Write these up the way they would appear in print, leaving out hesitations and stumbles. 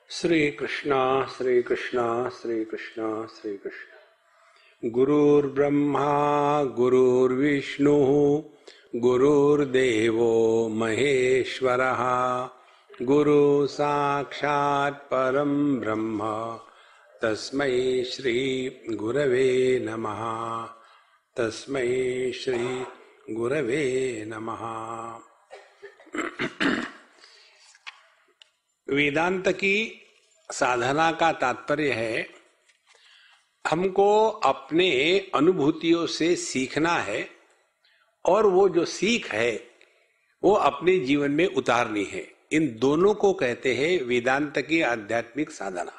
श्री कृष्णा श्री कृष्णा श्री कृष्णा श्री कृष्ण। गुरुर्ब्रह्मा गुरुर्विष्णु गुरुर्देवो महेश्वरः गुरु साक्षात् परम ब्रह्म तस्मै श्री गुरवे नमः। तस्मै श्री गुरवे नमः। वेदांत की साधना का तात्पर्य है हमको अपने अनुभूतियों से सीखना है और वो जो सीख है वो अपने जीवन में उतारनी है। इन दोनों को कहते हैं वेदांत की आध्यात्मिक साधना।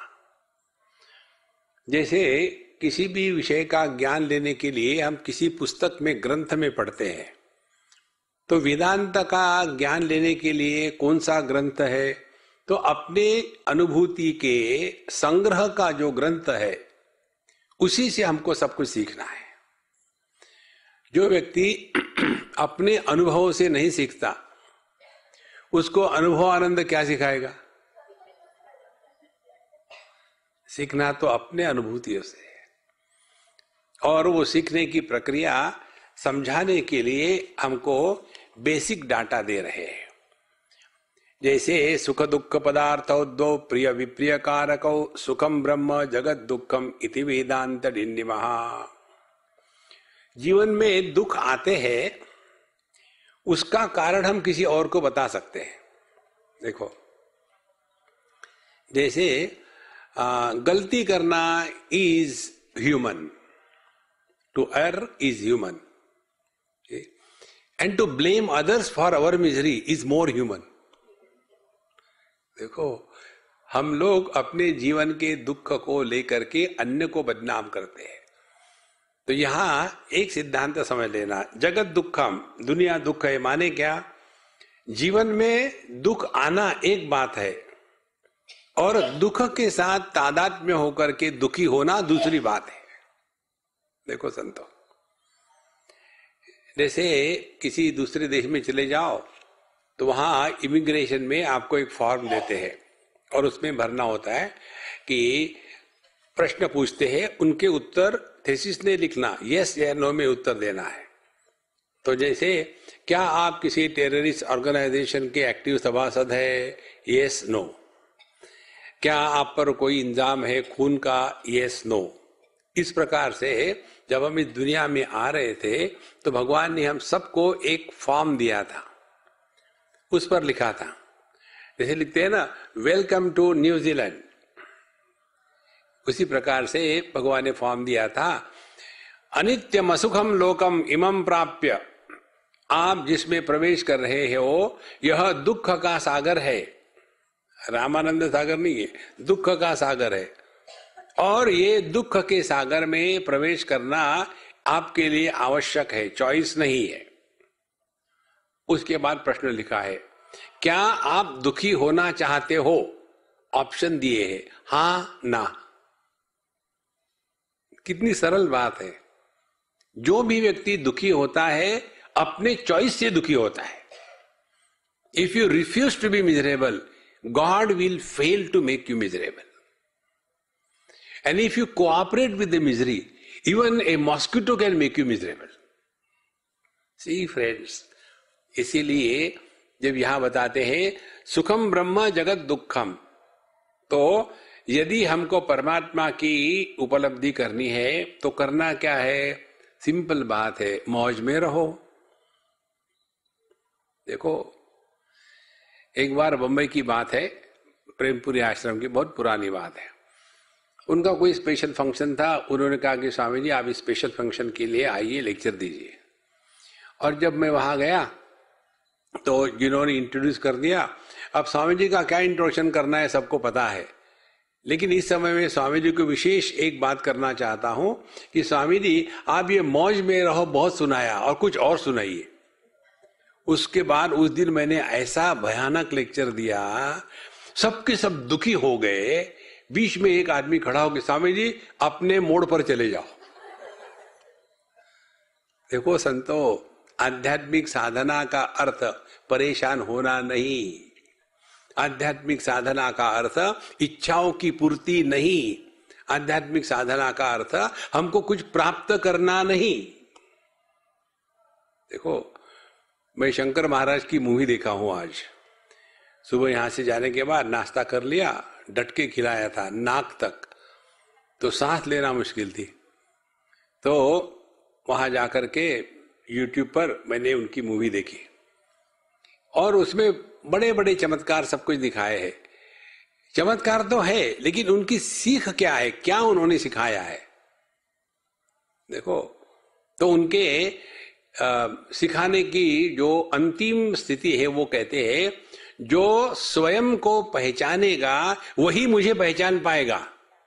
जैसे किसी भी विषय का ज्ञान लेने के लिए हम किसी पुस्तक में ग्रंथ में पढ़ते हैं, तो वेदांत का ज्ञान लेने के लिए कौन सा ग्रंथ है? तो अपने अनुभूति के संग्रह का जो ग्रंथ है उसी से हमको सब कुछ सीखना है। जो व्यक्ति अपने अनुभवों से नहीं सीखता उसको अनुभव आनंद क्या सिखाएगा? सीखना तो अपने अनुभूतियों से है। और वो सीखने की प्रक्रिया समझाने के लिए हमको बेसिक डाटा दे रहे हैं। जैसे सुख दुख पदार्थौ द्वौ प्रिय विप्रिय कारकौ सुखम ब्रह्म जगत दुखम इति वेदांत डिंडिमः। जीवन में दुख आते हैं, उसका कारण हम किसी और को बता सकते हैं। देखो, जैसे गलती करना is human, to err is human, and to blame others for our misery is more human. देखो, हम लोग अपने जीवन के दुख को लेकर के अन्य को बदनाम करते हैं। तो यहां एक सिद्धांत समझ लेना, जगत दुखम, दुनिया दुख है। माने क्या? जीवन में दुख आना एक बात है और दुख के साथ तादाद में होकर के दुखी होना दूसरी बात है। देखो संतो, जैसे किसी दूसरे देश में चले जाओ तो वहां इमिग्रेशन में आपको एक फॉर्म देते हैं और उसमें भरना होता है कि प्रश्न पूछते हैं, उनके उत्तर थीसिस ने लिखना, यस या नो में उत्तर देना है। तो जैसे, क्या आप किसी टेररिस्ट ऑर्गेनाइजेशन के एक्टिव सभासद है? Yes no. क्या आप पर कोई इंजाम है खून का? Yes no. इस प्रकार से जब हम इस दुनिया में आ रहे थे तो भगवान ने हम सबको एक फॉर्म दिया था, उस पर लिखा था। जैसे लिखते हैं ना, वेलकम टू न्यूजीलैंड, उसी प्रकार से भगवान ने फॉर्म दिया था। अनित्यम असुखम लोकम इमं प्राप्य, आप जिसमें प्रवेश कर रहे हो यह दुख का सागर है। रामानंद सागर नहीं है, दुख का सागर है। और ये दुख के सागर में प्रवेश करना आपके लिए आवश्यक है, चॉइस नहीं है। उसके बाद प्रश्न लिखा है, क्या आप दुखी होना चाहते हो? ऑप्शन दिए हैं, हां ना। कितनी सरल बात है। जो भी व्यक्ति दुखी होता है अपने चॉइस से दुखी होता है। If you refuse to be miserable, God will fail to make you miserable. And if you cooperate with the misery, even a mosquito can make you miserable. See friends, इसीलिए जब यहां बताते हैं सुखम ब्रह्म जगत दुखम, तो यदि हमको परमात्मा की उपलब्धि करनी है तो करना क्या है? सिंपल बात है, मौज में रहो। देखो, एक बार बंबई की बात है, प्रेमपुरी आश्रम की, बहुत पुरानी बात है। उनका कोई स्पेशल फंक्शन था। उन्होंने कहा कि स्वामी जी आप इस स्पेशल फंक्शन के लिए आइए, लेक्चर दीजिए। और जब मैं वहां गया तो जिन्होंने इंट्रोड्यूस कर दिया, अब स्वामी जी का क्या इंट्रोडक्शन करना है सबको पता है, लेकिन इस समय में स्वामी जी को विशेष एक बात करना चाहता हूं कि स्वामी जी आप ये मौज में रहो बहुत सुनाया, और कुछ और सुनाइए। उसके बाद उस दिन मैंने ऐसा भयानक लेक्चर दिया, सबके सब दुखी हो गए। बीच में एक आदमी खड़ा हो कि स्वामी जी अपने मोड़ पर चले जाओ। देखो संतो, आध्यात्मिक साधना का अर्थ परेशान होना नहीं, आध्यात्मिक साधना का अर्थ इच्छाओं की पूर्ति नहीं, आध्यात्मिक साधना का अर्थ हमको कुछ प्राप्त करना नहीं। देखो, मैं शंकर महाराज की मूवी देखा हूं आज। सुबह यहां से जाने के बाद नाश्ता कर लिया, डटके खिलाया था नाक तक, तो सांस लेना मुश्किल थी। तो वहां जाकर के YouTube पर मैंने उनकी मूवी देखी और उसमें बड़े बड़े चमत्कार सब कुछ दिखाए हैं। चमत्कार तो है, लेकिन उनकी सीख क्या है, क्या उन्होंने सिखाया है? देखो, तो उनके सिखाने की जो अंतिम स्थिति है वो कहते हैं, जो स्वयं को पहचानेगा वही मुझे पहचान पाएगा।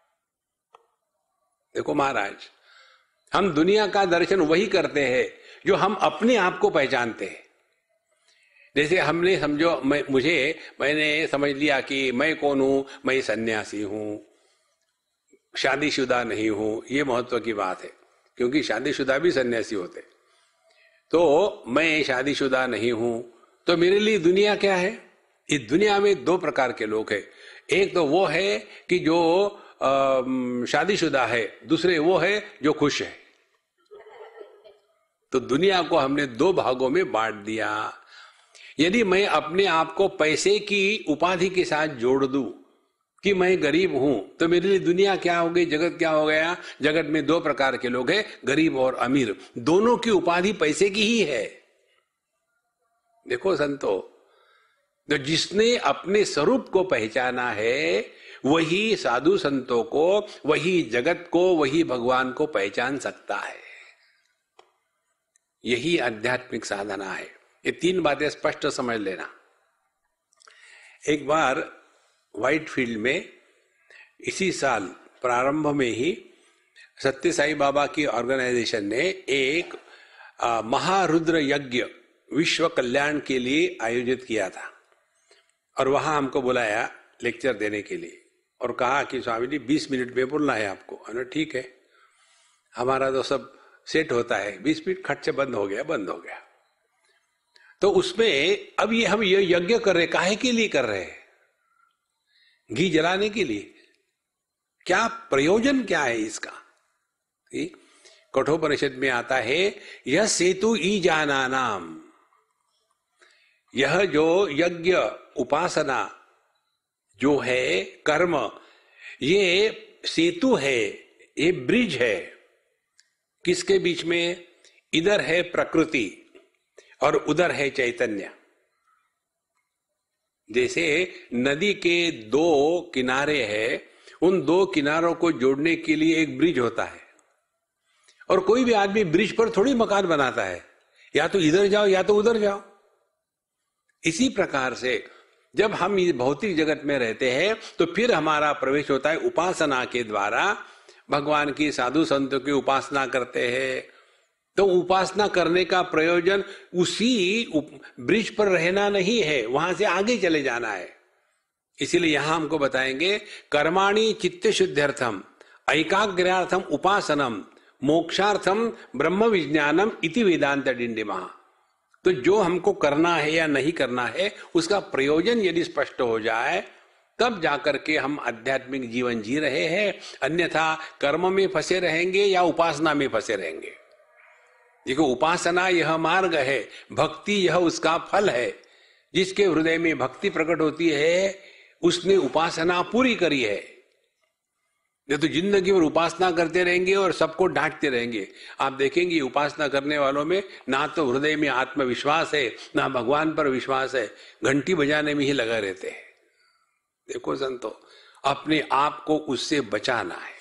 देखो महाराज, हम दुनिया का दर्शन वही करते हैं जो हम अपने आप को पहचानते हैं। जैसे हमने समझो, मैंने समझ लिया कि मैं कौन हूं, मैं सन्यासी हूं, शादीशुदा नहीं हूं। ये महत्व की बात है, क्योंकि शादीशुदा भी सन्यासी होते। तो मैं शादीशुदा नहीं हूं, तो मेरे लिए दुनिया क्या है? इस दुनिया में दो प्रकार के लोग हैं। एक तो वो है कि जो शादीशुदा है, दूसरे वो है जो खुश है। तो दुनिया को हमने दो भागों में बांट दिया। यदि मैं अपने आप को पैसे की उपाधि के साथ जोड़ दूं कि मैं गरीब हूं, तो मेरे लिए दुनिया क्या हो गई, जगत क्या हो गया? जगत में दो प्रकार के लोग हैं, गरीब और अमीर। दोनों की उपाधि पैसे की ही है। देखो संतो, तो जिसने अपने स्वरूप को पहचाना है वही साधु संतों को, वही जगत को, वही भगवान को पहचान सकता है। यही आध्यात्मिक साधना है। ये तीन बातें स्पष्ट समझ लेना। एक बार व्हाइट फील्ड में इसी साल प्रारंभ में ही सत्य साई बाबा की ऑर्गेनाइजेशन ने एक महारुद्र यज्ञ विश्व कल्याण के लिए आयोजित किया था, और वहां हमको बुलाया लेक्चर देने के लिए और कहा कि स्वामी जी 20 मिनट में बोलना है आपको। अरे ठीक है, हमारा तो सब सेट होता है, 20 मिनट खट से बंद हो गया। तो उसमें अब हम ये यज्ञ कर रहे, काहे के लिए कर रहे हैं? घी जलाने के लिए? क्या प्रयोजन क्या है इसका? कठोपनिषद में आता है, यह सेतु ई जाना नाम, यह जो यज्ञ उपासना जो है कर्म, ये सेतु है, ये ब्रिज है। किसके बीच में? इधर है प्रकृति और उधर है चैतन्य। जैसे नदी के दो किनारे हैं, उन दो किनारों को जोड़ने के लिए एक ब्रिज होता है, और कोई भी आदमी ब्रिज पर थोड़ी मकान बनाता है, या तो इधर जाओ या तो उधर जाओ। इसी प्रकार से जब हम इस भौतिक जगत में रहते हैं तो फिर हमारा प्रवेश होता है उपासना के द्वारा। भगवान की, साधु संतों की उपासना करते हैं, तो उपासना करने का प्रयोजन उसी ब्रिज पर रहना नहीं है, वहां से आगे चले जाना है। इसीलिए यहां हमको बताएंगे, कर्माणि चित्त शुद्ध्यर्थम ऐकाग्र्यार्थम उपासनम मोक्षार्थम ब्रह्म विज्ञानम इति वेदांत डिंडिमः। तो जो हमको करना है या नहीं करना है, उसका प्रयोजन यदि स्पष्ट हो जाए, तब जाकर के हम आध्यात्मिक जीवन जी रहे हैं। अन्यथा कर्म में फंसे रहेंगे या उपासना में फंसे रहेंगे। देखो, उपासना यह मार्ग है, भक्ति यह उसका फल है। जिसके हृदय में भक्ति प्रकट होती है, उसने उपासना पूरी करी है। नहीं तो जिंदगी भर उपासना करते रहेंगे और सबको डांटते रहेंगे। आप देखेंगे उपासना करने वालों में ना तो हृदय में आत्मविश्वास है, ना भगवान पर विश्वास है, घंटी बजाने में ही लगा रहते हैं। देखो संतो, अपने आप को उससे बचाना है।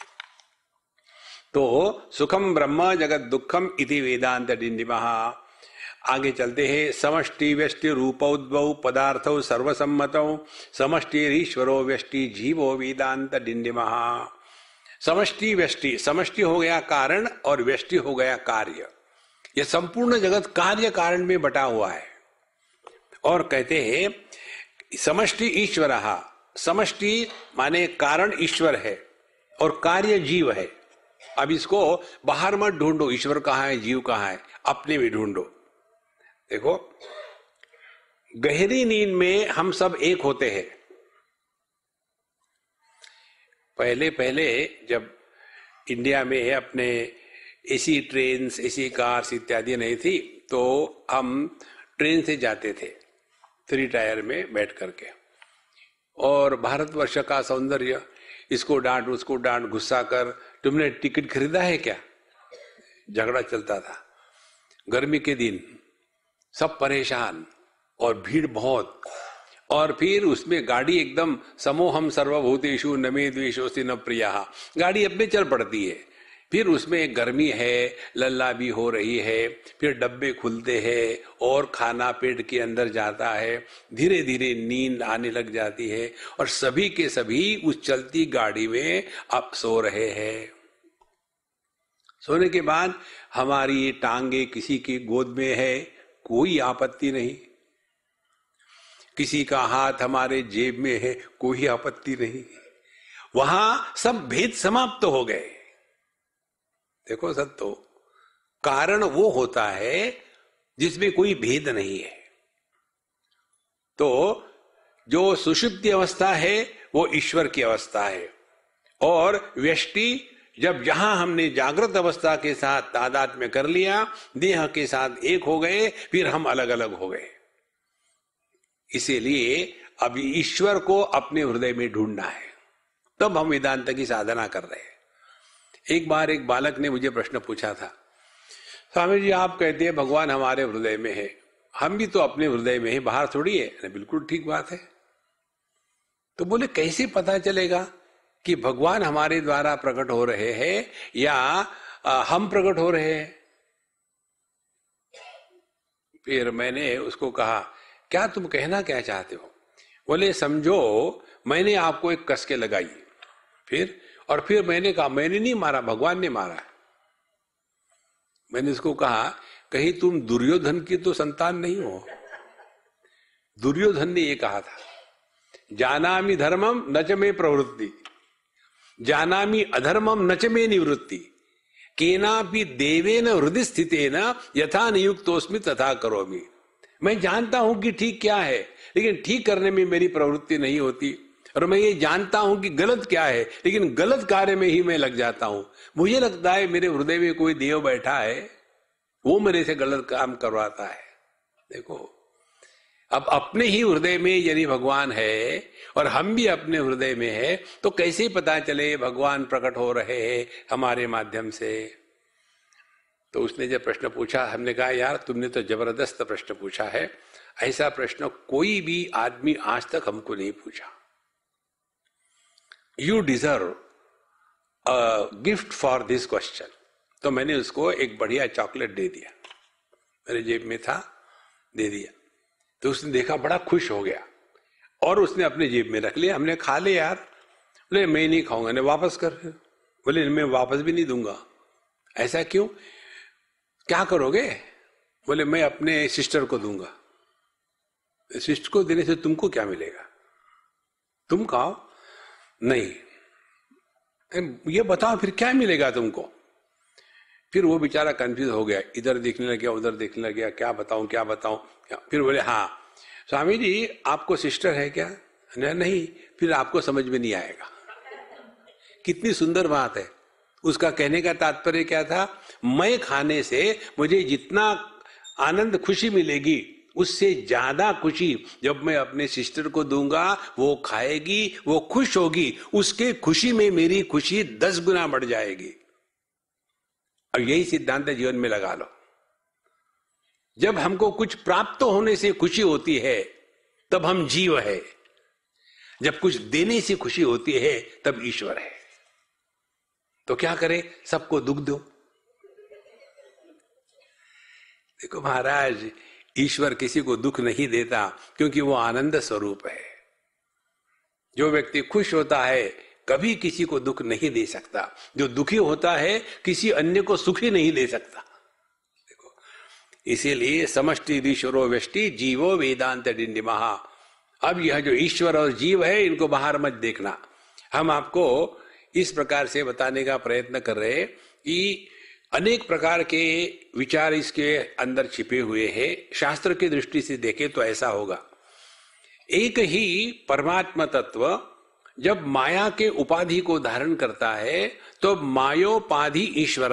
तो सुखम ब्रह्म जगत दुखम इति वेदांत डिंडिमः। आगे चलते हैं। समष्टि व्यष्टि रूपौद्भव पदार्थौ सर्वसम्मतौ समष्टिरीश्वरो व्यष्टि जीवो वेदांत डिंडिमः। समष्टि व्यष्टि, समष्टि हो गया कारण और व्यष्टि हो गया कार्य। यह संपूर्ण जगत कार्य कारण में बटा हुआ है। और कहते हैं समष्टि ईश्वरः, समष्टि माने कारण ईश्वर है और कार्य जीव है। अब इसको बाहर मत ढूंढो, ईश्वर कहाँ है, जीव कहाँ है, अपने में ढूंढो। देखो, गहरी नींद में हम सब एक होते हैं, पहले पहले जब इंडिया में अपने एसी ट्रेन्स, एसी कार्स इत्यादि नहीं थी, तो हम ट्रेन से जाते थे 3 टायर में बैठ करके। और भारतवर्ष का सौंदर्य, इसको डांट उसको डांट, गुस्सा कर, तुमने टिकट खरीदा है क्या, झगड़ा चलता था। गर्मी के दिन सब परेशान और भीड़ बहुत, और फिर उसमें गाड़ी एकदम समोहम सर्वभूतेषु न मे द्वेषोऽस्ति न प्रियः, गाड़ी अपने चल पड़ती है। फिर उसमें गर्मी है, लल्ला भी हो रही है, फिर डब्बे खुलते हैं और खाना पेट के अंदर जाता है, धीरे धीरे नींद आने लग जाती है, और सभी के सभी उस चलती गाड़ी में अब सो रहे हैं। सोने के बाद हमारी टांगे किसी की गोद में है, कोई आपत्ति नहीं। किसी का हाथ हमारे जेब में है, कोई आपत्ति नहीं। वहां सब भेद समाप्त हो गए। देखो सत्तो, कारण वो होता है जिसमें कोई भेद नहीं है। तो जो सुषुप्ति अवस्था है वो ईश्वर की अवस्था है, और व्यष्टि जब जहां हमने जागृत अवस्था के साथ तादात्म्य कर लिया, देह के साथ एक हो गए, फिर हम अलग अलग हो गए। इसीलिए अब ईश्वर को अपने हृदय में ढूंढना है, तब हम वेदांत की साधना कर रहे हैं। एक बार एक बालक ने मुझे प्रश्न पूछा था, स्वामी जी आप कहते हैं भगवान हमारे हृदय में है, हम भी तो अपने हृदय में है, बाहर थोड़ी है। बिल्कुल ठीक बात है। तो बोले कैसे पता चलेगा कि भगवान हमारे द्वारा प्रकट हो रहे हैं या हम प्रकट हो रहे हैं? फिर मैंने उसको कहा, क्या तुम कहना क्या चाहते हो? बोले समझो मैंने आपको एक कसके लगाई, फिर मैंने कहा मैंने नहीं मारा, भगवान ने मारा। मैंने उसको कहा कहीं तुम दुर्योधन की तो संतान नहीं हो? दुर्योधन ने ये कहा था, जानामि धर्मम न च मे प्रवृत्ति, जानामि अधर्मम न च मे निवृत्ति, केनापि देवेन हृदय स्थितेन यथा नियुक्तोस्मि तथा करोमि। मैं जानता हूं कि ठीक क्या है, लेकिन ठीक करने में मेरी प्रवृत्ति नहीं होती, और मैं ये जानता हूं कि गलत क्या है, लेकिन गलत कार्य में ही मैं लग जाता हूं। मुझे लगता है मेरे हृदय में कोई देव बैठा है, वो मेरे से गलत काम करवाता है। देखो, अब अपने ही हृदय में यदि भगवान है और हम भी अपने हृदय में है, तो कैसे पता चले भगवान प्रकट हो रहे हैं हमारे माध्यम से? तो उसने जब प्रश्न पूछा, हमने कहा यार तुमने तो जबरदस्त प्रश्न पूछा है, ऐसा प्रश्न कोई भी आदमी आज तक हमको नहीं पूछा। You deserve a gift for this question. तो मैंने उसको एक बढ़िया चॉकलेट दे दिया, मेरे जेब में था, दे दिया। तो उसने देखा, बड़ा खुश हो गया और उसने अपने जेब में रख लिया। हमने खा ले यार। बोले मैं नहीं खाऊंगा, ने वापस कर। बोले मैं वापस भी नहीं दूंगा। ऐसा क्यों? क्या करोगे? बोले मैं अपने सिस्टर को दूंगा। सिस्टर को देने से तुमको क्या मिलेगा? तुम खाओ। नहीं, ये बताओ फिर क्या मिलेगा तुमको? फिर वो बेचारा कंफ्यूज हो गया, इधर देखने लग गया, उधर देखने लग गया, क्या बताऊं क्या बताऊं। फिर बोले हाँ स्वामी जी आपको सिस्टर है क्या? नहीं। फिर आपको समझ में नहीं आएगा। कितनी सुंदर बात है। उसका कहने का तात्पर्य क्या था? मैं खाने से मुझे जितना आनंद खुशी मिलेगी, उससे ज्यादा खुशी जब मैं अपने सिस्टर को दूंगा, वो खाएगी, वो खुश होगी, उसके खुशी में मेरी खुशी 10 गुना बढ़ जाएगी। और यही सिद्धांत जीवन में लगा लो। जब हमको कुछ प्राप्त होने से खुशी होती है तब हम जीव है, जब कुछ देने से खुशी होती है तब ईश्वर है। तो क्या करें? सबको दुख दो। देखो महाराज, ईश्वर किसी को दुख नहीं देता, क्योंकि वो आनंद स्वरूप है। जो व्यक्ति खुश होता है कभी किसी को दुख नहीं दे सकता, जो दुखी होता है किसी अन्य को सुखी नहीं दे सकता। देखो, इसीलिए समष्टि ईश्वरो व्यष्टि जीवो वेदांत डिंडिमः। अब यह जो ईश्वर और जीव है, इनको बाहर मत देखना। हम आपको इस प्रकार से बताने का प्रयत्न कर रहे हैं कि अनेक प्रकार के विचार इसके अंदर छिपे हुए हैं। शास्त्र की दृष्टि से देखें तो ऐसा होगा, एक ही परमात्मा तत्व जब माया के उपाधि को धारण करता है तो मायोपाधि ईश्वर,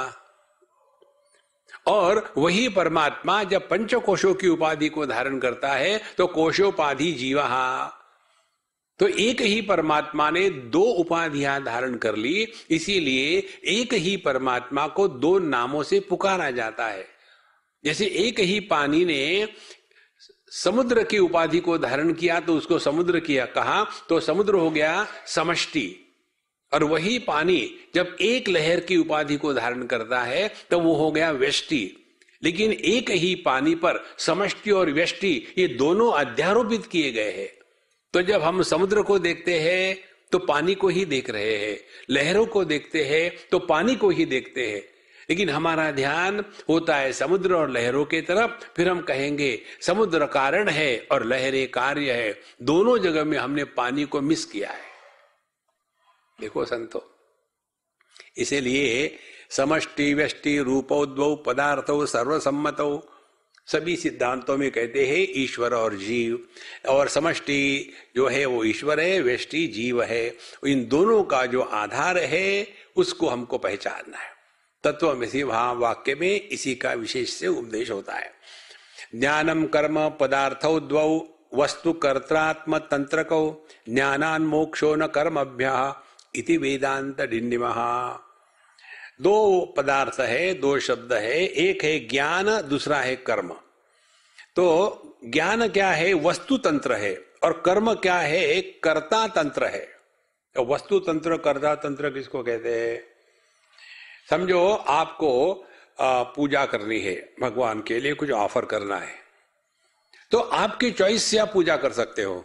और वही परमात्मा जब पंचकोशों की उपाधि को धारण करता है तो कोशोपाधि जीव। तो एक ही परमात्मा ने दो उपाधियां धारण कर ली, इसीलिए एक ही परमात्मा को दो नामों से पुकारा जाता है। जैसे एक ही पानी ने समुद्र की उपाधि को धारण किया तो उसको समुद्र किया कहा, तो समुद्र हो गया समष्टि, और वही पानी जब एक लहर की उपाधि को धारण करता है तो वो हो गया व्यष्टि। लेकिन एक ही पानी पर समष्टि और व्यष्टि ये दोनों अध्यारोपित किए गए हैं। तो जब हम समुद्र को देखते हैं तो पानी को ही देख रहे हैं, लहरों को देखते हैं तो पानी को ही देखते हैं, लेकिन हमारा ध्यान होता है समुद्र और लहरों के तरफ। फिर हम कहेंगे समुद्र कारण है और लहरें कार्य है, दोनों जगह में हमने पानी को मिस किया है। देखो संतो, इसीलिए समष्टि व्यष्टि रूपोद्भव पदार्थो सर्वसम्मतो, सभी सिद्धांतों में कहते हैं ईश्वर और जीव, और समष्टि जो है वो ईश्वर है, व्यष्टि जीव है। इन दोनों का जो आधार है उसको हमको पहचानना है। तत्वमसि वहां वाक्य में इसी का विशेष से उपदेश होता है। ज्ञानम कर्म पदार्थौ द्वौ वस्तु कर्त्रात्म तंत्रकौ ज्ञानान मोक्षो न कर्मभ्यः इति वेदांत डिंडिमः। दो पदार्थ है, दो शब्द है, एक है ज्ञान, दूसरा है कर्म। तो ज्ञान क्या है? वस्तु तंत्र है, और कर्म क्या है? कर्ता तंत्र है। तो वस्तु तंत्र कर्ता तंत्र किसको कहते हैं? समझो आपको पूजा करनी है, भगवान के लिए कुछ ऑफर करना है, तो आपकी चॉइस से आप पूजा कर सकते हो।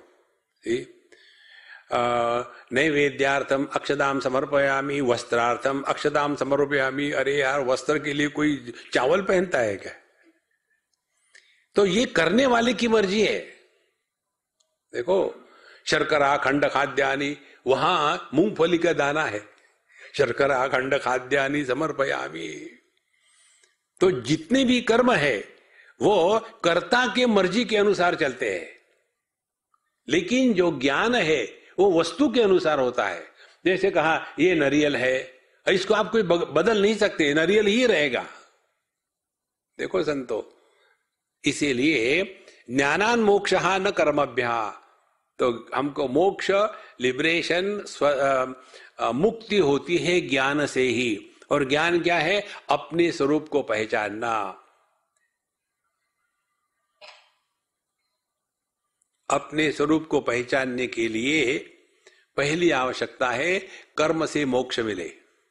नैवेद्यार्थम अक्षदाम समर्पयामी, वस्त्रार्थम अक्षदाम समर्पयामी। अरे यार, वस्त्र के लिए कोई चावल पहनता है क्या? तो ये करने वाले की मर्जी है। देखो, शर्करा खंड खाद्यानि, वहां मूंगफली का दाना है, शर्करा खंड खाद्यानि समर्पयामी। तो जितने भी कर्म है वो कर्ता के मर्जी के अनुसार चलते हैं, लेकिन जो ज्ञान है वो वस्तु के अनुसार होता है। जैसे कहा ये नारियल है, इसको आप कोई बदल नहीं सकते, नारियल ही रहेगा। देखो संतो, इसीलिए ज्ञानान मोक्षः न कर्मभ्यः, तो हमको मोक्ष, लिबरेशन, मुक्ति होती है ज्ञान से ही। और ज्ञान क्या है? अपने स्वरूप को पहचानना। अपने स्वरूप को पहचानने के लिए पहली आवश्यकता है कर्म से मोक्ष मिले।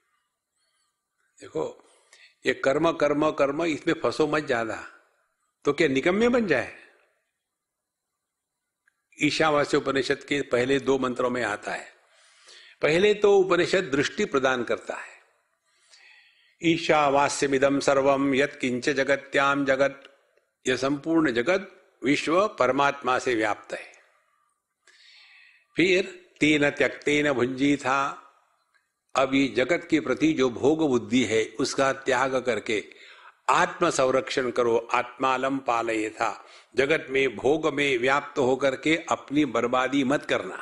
देखो, ये कर्म कर्म कर्म, इसमें फंसो मत ज्यादा, तो क्या निकम्मे बन जाए? ईशावास्य उपनिषद के पहले 2 मंत्रों में आता है। पहले तो उपनिषद दृष्टि प्रदान करता है। ईशावास्यमिदं सर्वम यत् किंच जगत्याम जगत, यह संपूर्ण जगत विश्व परमात्मा से व्याप्त है। फिर तेन त्यक्तेन भुंजी था, अब ये जगत के प्रति जो भोग बुद्धि है उसका त्याग करके आत्म संरक्षण करो। आत्मालम पालये था, जगत में भोग में व्याप्त होकर के अपनी बर्बादी मत करना।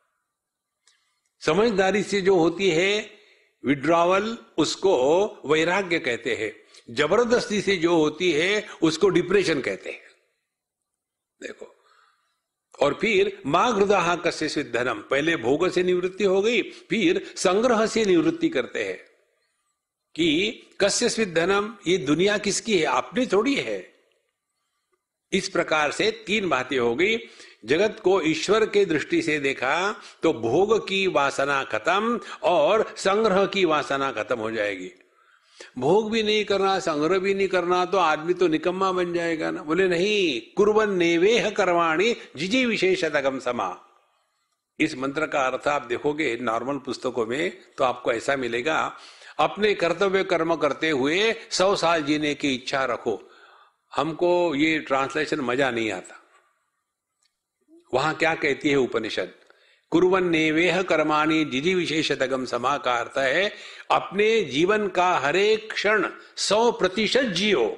समझदारी से जो होती है विड्रॉवल, उसको वैराग्य कहते हैं। जबरदस्ती से जो होती है उसको डिप्रेशन कहते हैं। देखो, और फिर मां हृदय कस्यचित् धनम, पहले भोग से निवृत्ति हो गई, फिर संग्रह से निवृत्ति करते हैं कि कस्यचित् धनम, ये दुनिया किसकी है? अपनी थोड़ी है। इस प्रकार से 3 बातें हो गई। जगत को ईश्वर के दृष्टि से देखा तो भोग की वासना खत्म और संग्रह की वासना खत्म हो जाएगी। भोग भी नहीं करना, संग्रह भी नहीं करना, तो आदमी तो निकम्मा बन जाएगा ना। बोले नहीं, कुर्वन् नेवेह कर्माणि जिजी विशेषतगम समा। इस मंत्र का अर्थ आप देखोगे नॉर्मल पुस्तकों में तो आपको ऐसा मिलेगा, अपने कर्तव्य कर्म करते हुए 100 साल जीने की इच्छा रखो। हमको ये ट्रांसलेशन मजा नहीं आता। वहां क्या कहती है उपनिषद? कुर्वन् नेवेह कर्माणि जिजी विशेषतगम समा का अर्थ है अपने जीवन का हर एक क्षण 100% जियो।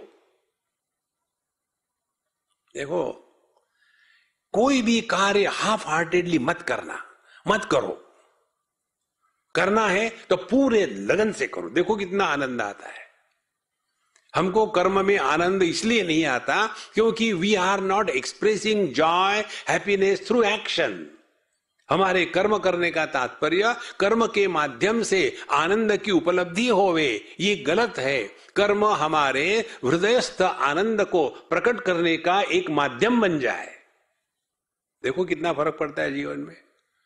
देखो, कोई भी कार्य हाफ हार्टेडली मत करना, मत करो। करना है तो पूरे लगन से करो, देखो कितना आनंद आता है। हमको कर्म में आनंद इसलिए नहीं आता क्योंकि we are not expressing joy happiness through action. हमारे कर्म करने का तात्पर्य कर्म के माध्यम से आनंद की उपलब्धि होवे, ये गलत है। कर्म हमारे हृदयस्थ आनंद को प्रकट करने का एक माध्यम बन जाए। देखो कितना फर्क पड़ता है जीवन में।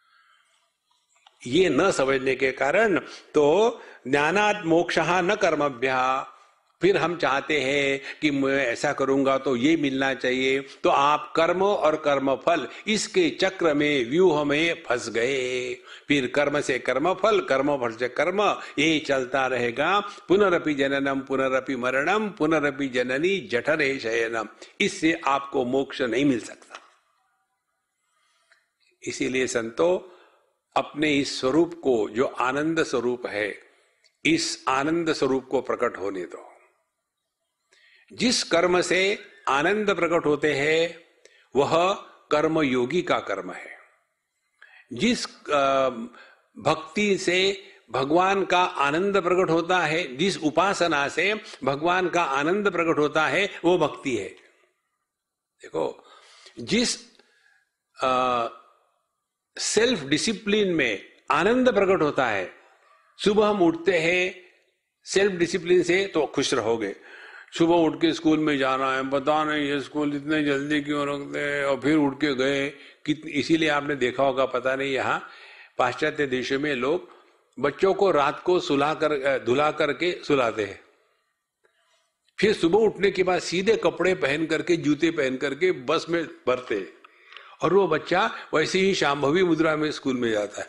ये न समझने के कारण तो ज्ञानात् मोक्षः न कर्मभ्यः। फिर हम चाहते हैं कि मैं ऐसा करूंगा तो ये मिलना चाहिए, तो आप कर्म और कर्मफल इसके चक्र में व्यूह में फंस गए। फिर कर्म से कर्मफल, कर्मफल से कर्म, ये चलता रहेगा। पुनरपि जननम पुनरपि मरणम पुनरपि जननी जठरे शयनम। इससे आपको मोक्ष नहीं मिल सकता। इसीलिए संतो, अपने इस स्वरूप को, जो आनंद स्वरूप है, इस आनंद स्वरूप को प्रकट होने दो। जिस कर्म से आनंद प्रकट होते हैं वह कर्म योगी का कर्म है। जिस भक्ति से भगवान का आनंद प्रकट होता है, जिस उपासना से भगवान का आनंद प्रकट होता है, वो भक्ति है। देखो, जिस सेल्फ डिसिप्लिन में आनंद प्रकट होता है, सुबह हम उठते हैं सेल्फ डिसिप्लिन से तो खुश रहोगे। सुबह उठ के स्कूल में जाना है, पता नहीं ये स्कूल इतने जल्दी क्यों रखते हैं, और फिर उठ के गए कितनी। इसीलिए आपने देखा होगा, पता नहीं, यहाँ पाश्चात्य देशों में लोग बच्चों को रात को धुला करके सुलाते हैं, फिर सुबह उठने के बाद सीधे कपड़े पहन करके, जूते पहन करके बस में भरते हैं, और वो बच्चा वैसे ही शांभवी मुद्रा में स्कूल में जाता है।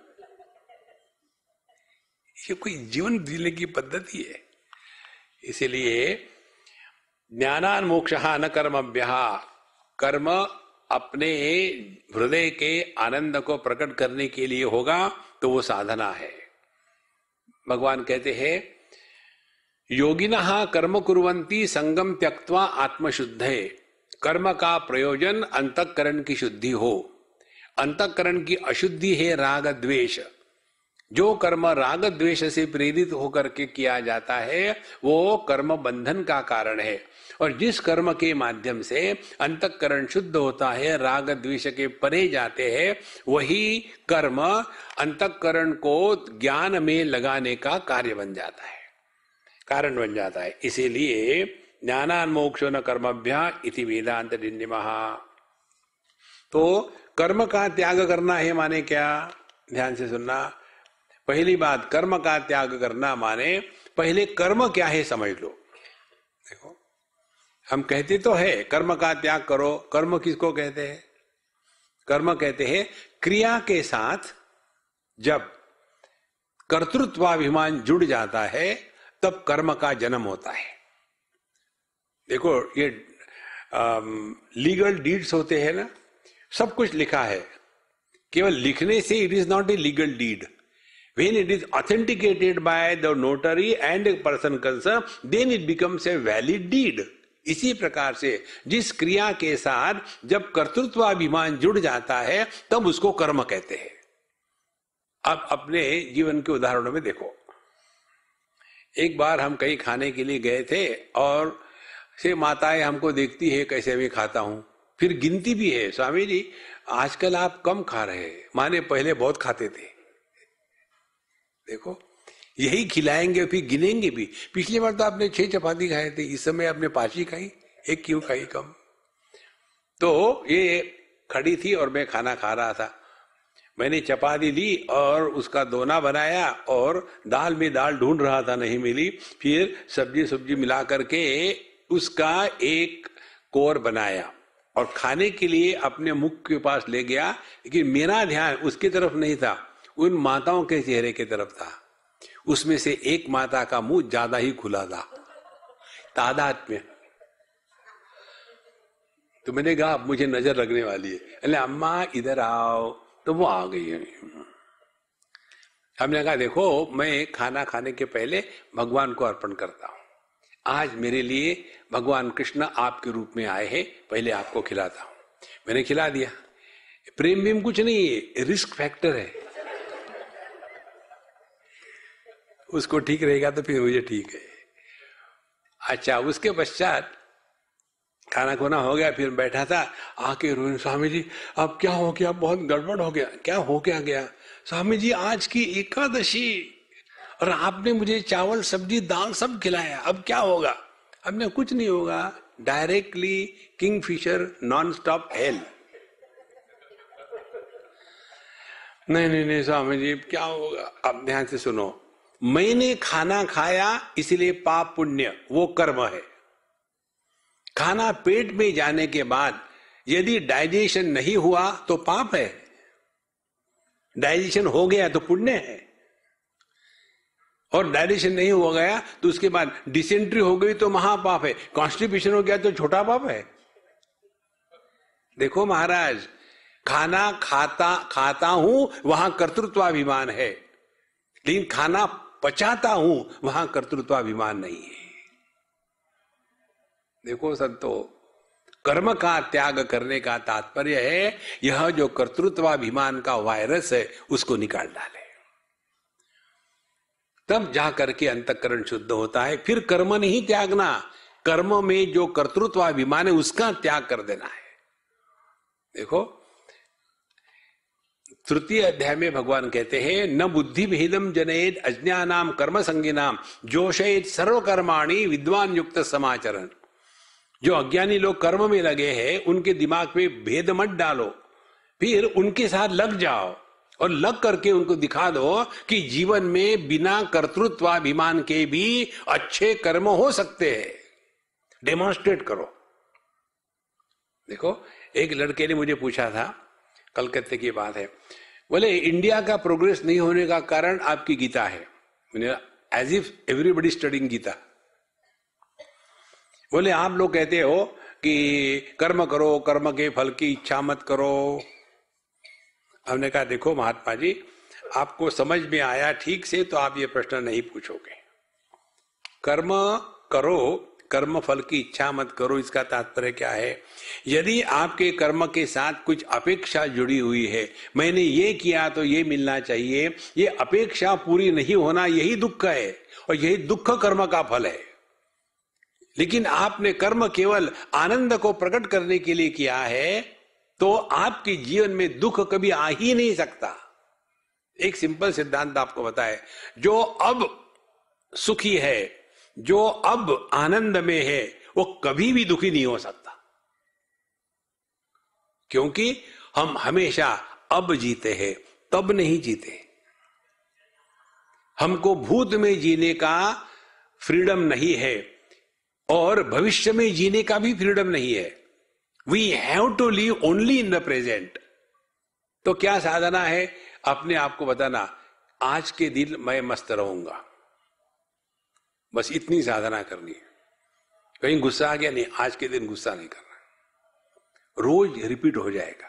ये कोई जीवन जीने की पद्धति है। इसीलिए ज्ञानान् मोक्षः न कर्मभ्यः। कर्म अपने हृदय के आनंद को प्रकट करने के लिए होगा तो वो साधना है। भगवान कहते हैं, योगिनः कर्म कुर्वन्ति संगम त्यक्त्वा आत्मशुद्धये। कर्म का प्रयोजन अंतःकरण की शुद्धि हो। अंतःकरण की अशुद्धि है राग द्वेष। जो कर्म राग द्वेष से प्रेरित होकर के किया जाता है वो कर्म बंधन का कारण है। और जिस कर्म के माध्यम से अंतःकरण शुद्ध होता है, राग द्वेष के परे जाते हैं, वही कर्म अंतःकरण को ज्ञान में लगाने का कार्य बन जाता है, कारण बन जाता है। इसीलिए ज्ञानान् मोक्षो न कर्मभ्यः इति वेदांत डिंडिमः। तो कर्म का त्याग करना है माने क्या? ध्यान से सुनना। पहली बात, कर्म का त्याग करना माने पहले कर्म क्या है समझ लो। देखो, हम कहते तो है कर्म का त्याग करो। कर्म किसको कहते हैं? कर्म कहते हैं क्रिया के साथ जब कर्तृत्वाभिमान जुड़ जाता है तब कर्म का जन्म होता है। देखो, ये लीगल डीड्स होते हैं ना, सब कुछ लिखा है। केवल लिखने से it is not a legal deed. When it is authenticated by the notary and a person concerned, then it becomes a valid deed. इसी प्रकार से जिस क्रिया के साथ जब कर्तृत्वाभिमान जुड़ जाता है तब उसको कर्म कहते हैं। अब अपने जीवन के उदाहरणों में देखो। एक बार हम कहीं खाने के लिए गए थे और से माताएं हमको देखती है कैसे मैं खाता हूं, फिर गिनती भी है, स्वामी जी आजकल आप कम खा रहे हैं, माने पहले बहुत खाते थे। देखो, यही खिलाएंगे फिर गिनेंगे भी। पिछली बार तो आपने 6 चपाती खाए थे, इस समय आपने 5 ही खाई, 1 क्यों खाई कम? तो ये खड़ी थी और मैं खाना खा रहा था। मैंने चपाती ली और उसका दोना बनाया और दाल में दाल ढूंढ रहा था, नहीं मिली। फिर सब्जी मिला करके उसका एक कोर बनाया और खाने के लिए अपने मुख के पास ले गया, लेकिन मेरा ध्यान उसकी तरफ नहीं था, उन माताओं के चेहरे की तरफ था। उसमें से एक माता का मुंह ज्यादा ही खुला था तादाद में। तो मैंने कहा अब मुझे नजर लगने वाली है, अरे अम्मा इधर आओ। तो वो आ गई है। हमने कहा देखो, मैं खाना खाने के पहले भगवान को अर्पण करता हूं। आज मेरे लिए भगवान कृष्ण आपके रूप में आए हैं, पहले आपको खिलाता हूं। मैंने खिला दिया। प्रेम भी कुछ नहीं है, रिस्क फैक्टर है। उसको ठीक रहेगा तो फिर मुझे ठीक है। अच्छा, उसके पश्चात खाना खोना हो गया, फिर बैठा था, आके रोए, स्वामी जी अब क्या हो गया, बहुत गड़बड़ हो गया। क्या हो क्या गया? स्वामी जी आज की एकादशी और आपने मुझे चावल सब्जी दाल सब खिलाया, अब क्या होगा? हमने कुछ नहीं होगा, directly Kingfisher non stop hell. नहीं नहीं नहीं स्वामी जी क्या होगा? अब ध्यान से सुनो, मैंने खाना खाया इसलिए पाप पुण्य वो कर्म है। खाना पेट में जाने के बाद यदि डाइजेशन नहीं हुआ तो पाप है, डाइजेशन हो गया तो पुण्य है। और डाइजेशन नहीं हो गया तो उसके बाद डिसेंट्री हो गई तो महापाप है, कॉन्स्टिपेशन हो गया तो छोटा पाप है। देखो महाराज, खाना खाता हूं वहां कर्तृत्वाभिमान है, लेकिन खाना पचाता हूं वहां कर्तृत्वाभिमान नहीं है। देखो संतो, कर्म का त्याग करने का तात्पर्य है यह जो कर्तृत्वाभिमान का वायरस है उसको निकाल डाले, तब जाकर के अंतःकरण शुद्ध होता है। फिर कर्म नहीं त्यागना, कर्म में जो कर्तृत्वाभिमान है उसका त्याग कर देना है। देखो तृतीय अध्याय में भगवान कहते हैं, न बुद्धि भेदम जनेद अज्ञानाम कर्म संगिनाम जोशेद सर्वकर्माणि विद्वान युक्त समाचरण। जो अज्ञानी लोग कर्म में लगे हैं उनके दिमाग में भेद मत डालो, फिर उनके साथ लग जाओ और लग करके उनको दिखा दो कि जीवन में बिना कर्तृत्वाभिमान के भी अच्छे कर्म हो सकते हैं। डेमोन्स्ट्रेट करो। देखो एक लड़के ने मुझे पूछा था, कलकत्ते की बात है, बोले इंडिया का प्रोग्रेस नहीं होने का कारण आपकी गीता है। मैंने as if everybody studying Gita. बोले आप लोग कहते हो कि कर्म करो, कर्म के फल की इच्छा मत करो। हमने कहा देखो महात्मा जी, आपको समझ में आया ठीक से तो आप ये प्रश्न नहीं पूछोगे। कर्म करो, कर्म फल की इच्छा मत करो, इसका तात्पर्य क्या है? यदि आपके कर्म के साथ कुछ अपेक्षा जुड़ी हुई है, मैंने ये किया तो ये मिलना चाहिए, ये अपेक्षा पूरी नहीं होना यही दुख है और यही दुख कर्म का फल है। लेकिन आपने कर्म केवल आनंद को प्रकट करने के लिए किया है तो आपके जीवन में दुख कभी आ ही नहीं सकता। एक सिंपल सिद्धांत आपको बताए, जो अब सुखी है, जो अब आनंद में है, वो कभी भी दुखी नहीं हो सकता, क्योंकि हम हमेशा अब जीते हैं, तब नहीं जीते। हमको भूत में जीने का फ्रीडम नहीं है और भविष्य में जीने का भी फ्रीडम नहीं है। We have to live only in the present. तो क्या साधना है? अपने आप को बताना, आज के दिन मैं मस्त रहूंगा, बस इतनी साधना करनी है। कहीं गुस्सा आ गया, नहीं, आज के दिन गुस्सा नहीं करना, रोज रिपीट हो जाएगा।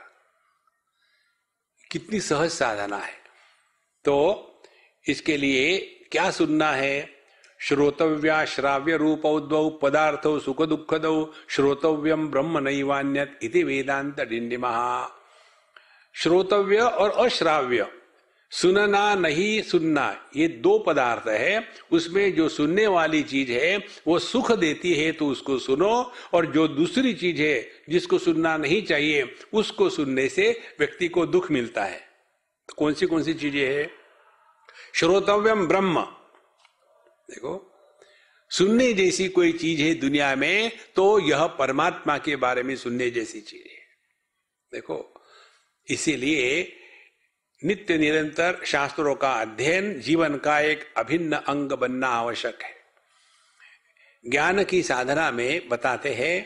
कितनी सहज साधना है। तो इसके लिए क्या सुनना है? श्रोतव्या श्राव्य रूपौद्वौ पदार्थो सुख दुःखदौ श्रोतव्यम ब्रह्म नैवान्यत इति वेदांत डिंडिमः। श्रोतव्य और अश्राव्य, सुनना नहीं सुनना, ये दो पदार्थ है। उसमें जो सुनने वाली चीज है वो सुख देती है तो उसको सुनो, और जो दूसरी चीज है जिसको सुनना नहीं चाहिए उसको सुनने से व्यक्ति को दुख मिलता है। तो कौन सी चीजें है? श्रोतव्यम ब्रह्म। देखो, सुनने जैसी कोई चीज है दुनिया में तो यह परमात्मा के बारे में सुनने जैसी चीज है। देखो, इसीलिए नित्य निरंतर शास्त्रों का अध्ययन जीवन का एक अभिन्न अंग बनना आवश्यक है। ज्ञान की साधना में बताते हैं,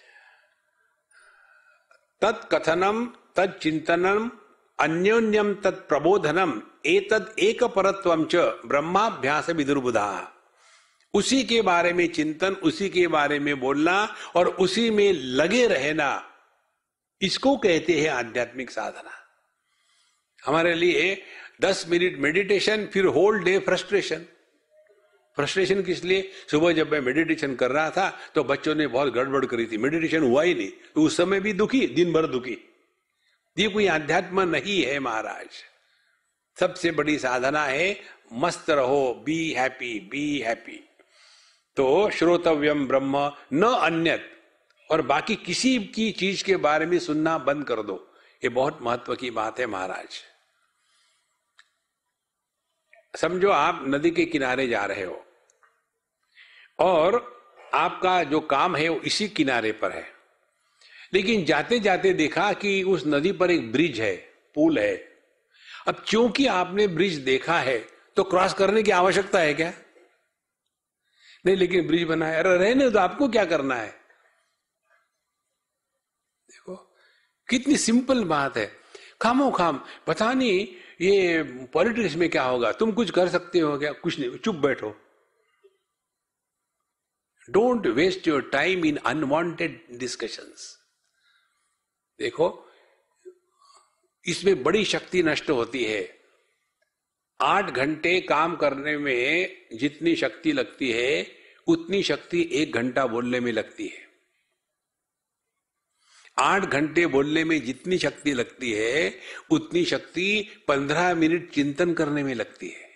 तत्कथनम तच्चिंतनम अन्योन्यम तत्प्रबोधनम एतद एक परत्वम च ब्रह्माभ्यास विदुर्बुधा। उसी के बारे में चिंतन, उसी के बारे में बोलना और उसी में लगे रहना, इसको कहते हैं आध्यात्मिक साधना। हमारे लिए 10 मिनट मेडिटेशन, फिर होल डे फ्रस्ट्रेशन। फ्रस्ट्रेशन किस लिए? सुबह जब मैं मेडिटेशन कर रहा था तो बच्चों ने बहुत गड़बड़ करी थी, मेडिटेशन हुआ ही नहीं, तो उस समय भी दुखी, दिन भर दुखी। ये कोई अध्यात्म नहीं है महाराज। सबसे बड़ी साधना है मस्त रहो, बी हैप्पी, बी हैप्पी। तो श्रोतव्यम ब्रह्म न अन्यत, और बाकी किसी की चीज के बारे में सुनना बंद कर दो। ये बहुत महत्व की बात है महाराज। समझो आप नदी के किनारे जा रहे हो और आपका जो काम है वो इसी किनारे पर है, लेकिन जाते जाते देखा कि उस नदी पर एक ब्रिज है, पुल है। अब क्योंकि आपने ब्रिज देखा है तो क्रॉस करने की आवश्यकता है क्या? नहीं, लेकिन ब्रिज बना है। अरे रहने तो आपको क्या करना है? देखो कितनी सिंपल बात है। खामो खाम पता नहीं ये पॉलिटिक्स में क्या होगा, तुम कुछ कर सकते हो क्या? कुछ नहीं, चुप बैठो। Don't waste your time in unwanted discussions. देखो इसमें बड़ी शक्ति नष्ट होती है। 8 घंटे काम करने में जितनी शक्ति लगती है उतनी शक्ति 1 घंटा बोलने में लगती है। 8 घंटे बोलने में जितनी शक्ति लगती है उतनी शक्ति 15 मिनट चिंतन करने में लगती है।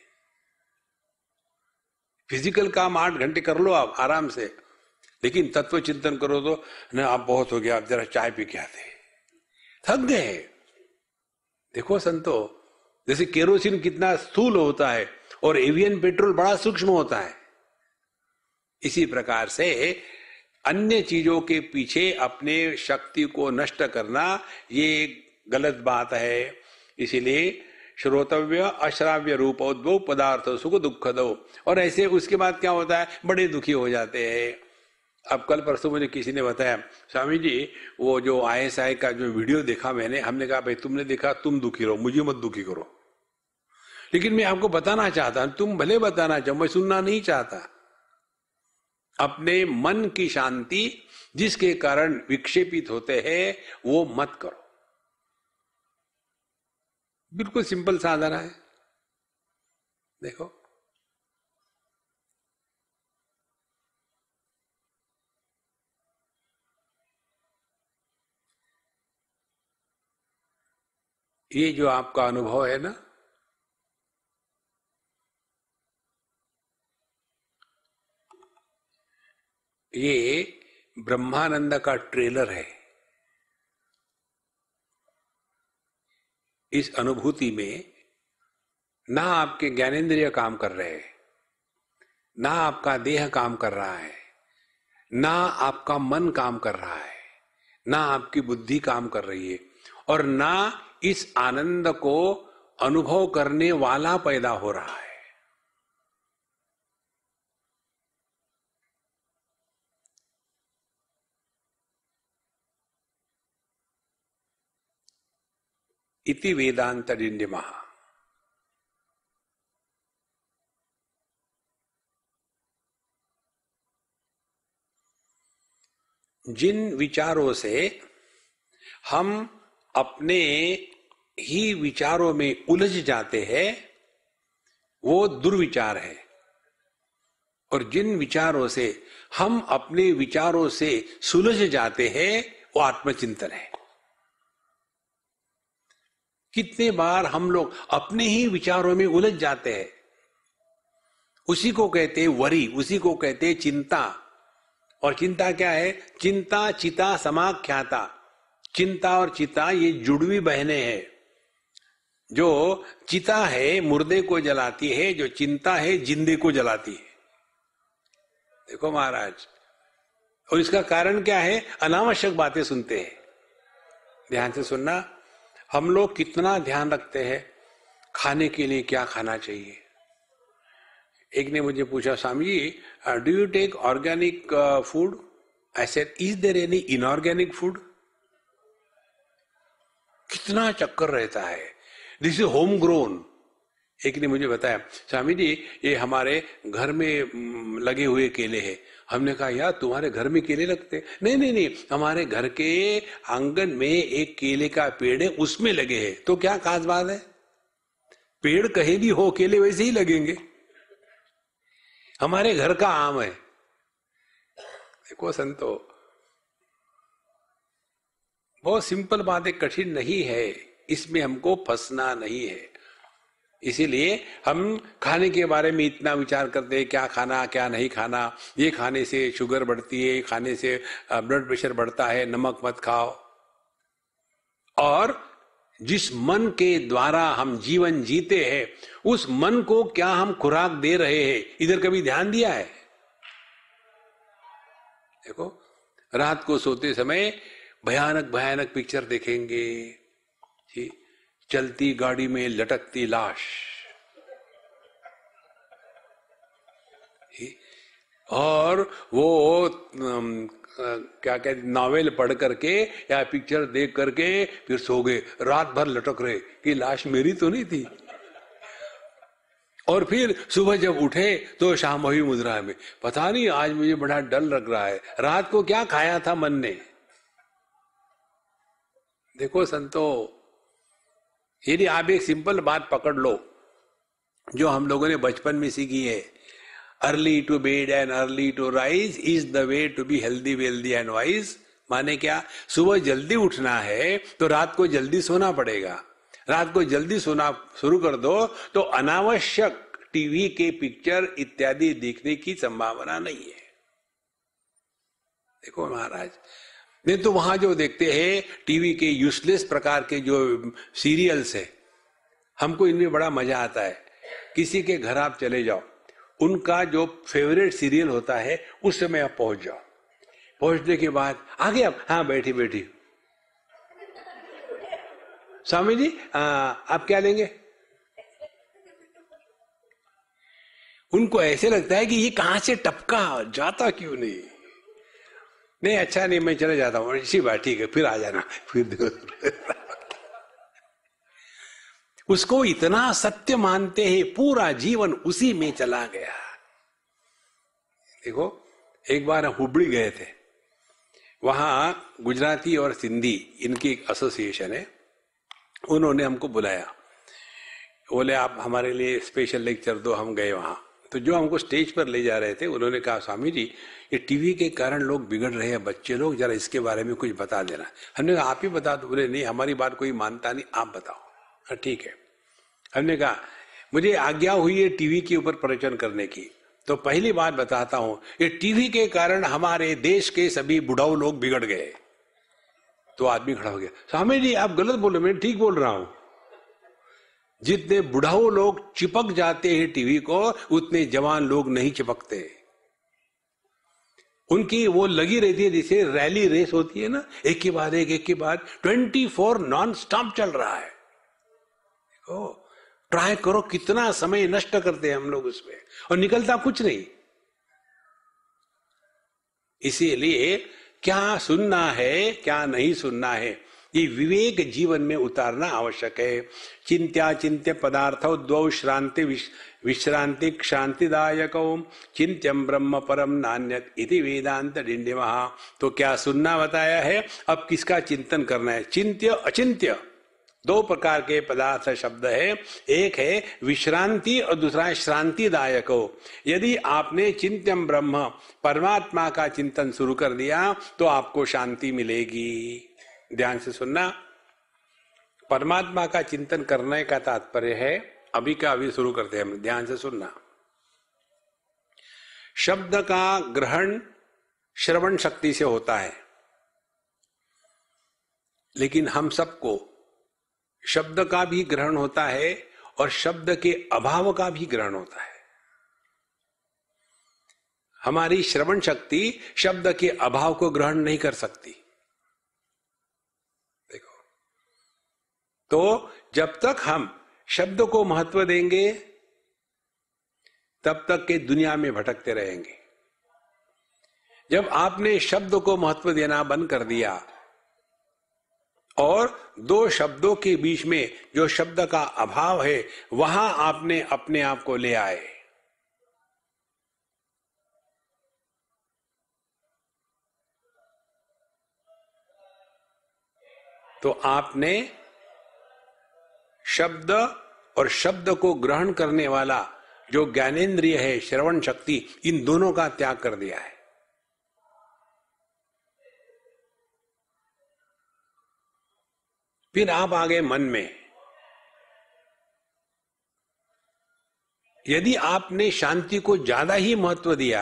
फिजिकल काम 8 घंटे कर लो आप आराम से, लेकिन तत्व चिंतन करो तो ना, आप बहुत हो गया, आप जरा चाय पी के आते, थक गए। देखो संतो, जैसे केरोसिन कितना स्थूल होता है और एवियन पेट्रोल बड़ा सूक्ष्म होता है, इसी प्रकार से अन्य चीजों के पीछे अपने शक्ति को नष्ट करना ये गलत बात है। इसीलिए श्रोतव्य अश्राव्य रूपोद्भव पदार्थ सुख दुख दो। और ऐसे उसके बाद क्या होता है, बड़े दुखी हो जाते हैं। अब कल परसों मुझे किसी ने बताया, स्वामी जी वो जो ISI का जो वीडियो देखा मैंने, हमने कहा भाई तुमने देखा, तुम दुखी रहो, मुझे मत दुखी करो। लेकिन मैं आपको बताना चाहता हूं, तुम भले बताना चाहो, मैं सुनना नहीं चाहता। अपने मन की शांति जिसके कारण विक्षेपित होते हैं वो मत करो। बिल्कुल सिंपल साधना है। देखो ये जो आपका अनुभव है ना, ये ब्रह्मानंद का ट्रेलर है। इस अनुभूति में ना आपके ज्ञानेंद्रिय काम कर रहे हैं, ना आपका देह काम कर रहा है, ना आपका मन काम कर रहा है, ना आपकी बुद्धि काम कर रही है, और ना इस आनंद को अनुभव करने वाला पैदा हो रहा है। इति वेदांत डिंडिमः। जिन विचारों से हम अपने ही विचारों में उलझ जाते हैं वो दुर्विचार है, और जिन विचारों से हम अपने विचारों से सुलझ जाते हैं वो आत्मचिंतन है। कितने बार हम लोग अपने ही विचारों में उलझ जाते हैं, उसी को कहते हैं वरी, उसी को कहते हैं चिंता। और चिंता क्या है? चिंता चिता समाख्याता। चिंता और चिता ये जुड़वी बहनें हैं। जो चिता है मुर्दे को जलाती है, जो चिंता है जिंदे को जलाती है। देखो महाराज, और इसका कारण क्या है? अनावश्यक बातें सुनते हैं। ध्यान से सुनना, हम लोग कितना ध्यान रखते हैं खाने के लिए क्या खाना चाहिए। एक ने मुझे पूछा, Swami ji do you take organic food? I said is there any inorganic food? कितना चक्कर रहता है, दिस इज होम ग्रोन। एक ने मुझे बताया, स्वामी जी ये हमारे घर में लगे हुए केले हैं। हमने कहा यार तुम्हारे घर में केले लगते? नहीं नहीं नहीं, हमारे घर के आंगन में एक केले का पेड़ है, उसमें लगे हैं। तो क्या खास बात है? पेड़ कहीं भी हो केले वैसे ही लगेंगे। हमारे घर का आम है। देखो संतो, बहुत सिंपल बात है, कठिन नहीं है, इसमें हमको फंसना नहीं है। इसीलिए हम खाने के बारे में इतना विचार करते हैं, क्या खाना क्या नहीं खाना, ये खाने से शुगर बढ़ती है, ये खाने से ब्लड प्रेशर बढ़ता है, नमक मत खाओ। और जिस मन के द्वारा हम जीवन जीते हैं, उस मन को क्या हम खुराक दे रहे हैं, इधर कभी ध्यान दिया है? देखो, रात को सोते समय भयानक भयानक पिक्चर देखेंगे, चलती गाड़ी में लटकती लाश, और वो क्या कहते नॉवेल पढ़ करके या पिक्चर देख करके फिर सो गए, रात भर लटक रहे कि लाश मेरी तो नहीं थी। और फिर सुबह जब उठे तो शाम वही मुद्रा में, पता नहीं आज मुझे बड़ा डर लग रहा है, रात को क्या खाया था मन ने। देखो संतो, यदि आप एक सिंपल बात पकड़ लो जो हम लोगों ने बचपन में सीखी है, early to bed and early to rise is the way to be healthy wealthy and wise. माने क्या, सुबह जल्दी उठना है तो रात को जल्दी सोना पड़ेगा। रात को जल्दी सोना शुरू कर दो तो अनावश्यक टीवी के पिक्चर इत्यादि देखने की संभावना नहीं है। देखो महाराज, नहीं तो वहां जो देखते हैं टीवी के यूजलेस प्रकार के जो सीरियल्स है, हमको इनमें बड़ा मजा आता है। किसी के घर आप चले जाओ, उनका जो फेवरेट सीरियल होता है उस समय आप पहुंच जाओ, पहुंचने के बाद आगे आप, हाँ बैठी बैठी, स्वामी जी आप क्या लेंगे? उनको ऐसे लगता है कि ये कहां से टपका, जाता क्यों नहीं? नहीं अच्छा नहीं, मैं चले जाता हूं, इसी बात ठीक है, फिर आ जाना, फिर उसको इतना सत्य मानते हैं, पूरा जीवन उसी में चला गया। देखो, एक बार हम हुबली गए थे, वहां गुजराती और सिंधी इनकी एक एसोसिएशन है, उन्होंने हमको बुलाया, बोले आप हमारे लिए स्पेशल लेक्चर दो। हम गए वहां, तो जो हमको स्टेज पर ले जा रहे थे उन्होंने कहा, स्वामी जी ये टीवी के कारण लोग बिगड़ रहे हैं, बच्चे लोग, जरा इसके बारे में कुछ बता देना। हमने कहा आप ही बता दो। बोले नहीं, हमारी बात कोई मानता नहीं, आप बताओ। ठीक है। हमने कहा मुझे आज्ञा हुई है टीवी के ऊपर प्रवचन करने की, तो पहली बात बताता हूं, ये टीवी के कारण हमारे देश के सभी बुढ़ाऊ लोग बिगड़ गए। तो आदमी खड़ा हो गया, स्वामी जी आप गलत बोल रहे, मैं ठीक बोल रहा हूं। जितने बुढ़ाऊ लोग चिपक जाते हैं टीवी को, उतने जवान लोग नहीं चिपकते। उनकी वो लगी रहती है जैसे रैली रेस होती है ना, एक के बाद एक के बाद 24 नॉन स्टॉप चल रहा है। देखो, ट्राई करो, कितना समय नष्ट करते हैं हम लोग उसमें, और निकलता कुछ नहीं। इसीलिए क्या सुनना है क्या नहीं सुनना है, ये विवेक जीवन में उतारना आवश्यक है। चिंत्या चिंत्य पदार्थो द्वौ श्रांति विश्रांति शांतिदायको चिंत्यम ब्रह्म परम नान्यत इति वेदांत डिंडिमः। तो क्या सुनना बताया है, अब किसका चिंतन करना है? चिंत्य अचिंत्य दो प्रकार के पदार्थ शब्द है, एक है विश्रांति और दूसरा है श्रांतिदायक हो। यदि आपने चिंत्यम ब्रह्म परमात्मा का चिंतन शुरू कर दिया तो आपको शांति मिलेगी। ध्यान से सुनना, परमात्मा का चिंतन करने का तात्पर्य है, अभी का अभी शुरू करते हैं हम, ध्यान से सुनना। शब्द का ग्रहण श्रवण शक्ति से होता है, लेकिन हम सबको शब्द का भी ग्रहण होता है और शब्द के अभाव का भी ग्रहण होता है। हमारी श्रवण शक्ति शब्द के अभाव को ग्रहण नहीं कर सकती। देखो, तो जब तक हम शब्द को महत्व देंगे तब तक के दुनिया में भटकते रहेंगे। जब आपने शब्द को महत्व देना बंद कर दिया और दो शब्दों के बीच में जो शब्द का अभाव है वहां आपने अपने आप को ले आए, तो आपने शब्द और शब्द को ग्रहण करने वाला जो ज्ञानेंद्रिय है, श्रवण शक्ति, इन दोनों का त्याग कर दिया है। फिर आप आ गए मन में। यदि आपने शांति को ज्यादा ही महत्व दिया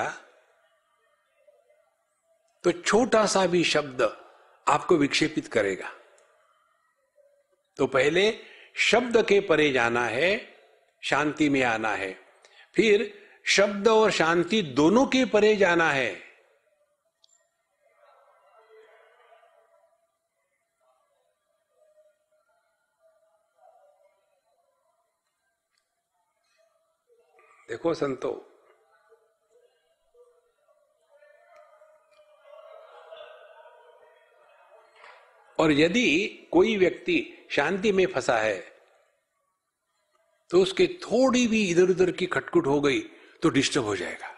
तो छोटा सा भी शब्द आपको विक्षेपित करेगा। तो पहले शब्द के परे जाना है, शांति में आना है, फिर शब्द और शांति दोनों के परे जाना है। देखो संतो, और यदि कोई व्यक्ति शांति में फंसा है तो उसके थोड़ी भी इधर उधर की खटखट हो गई तो डिस्टर्ब हो जाएगा।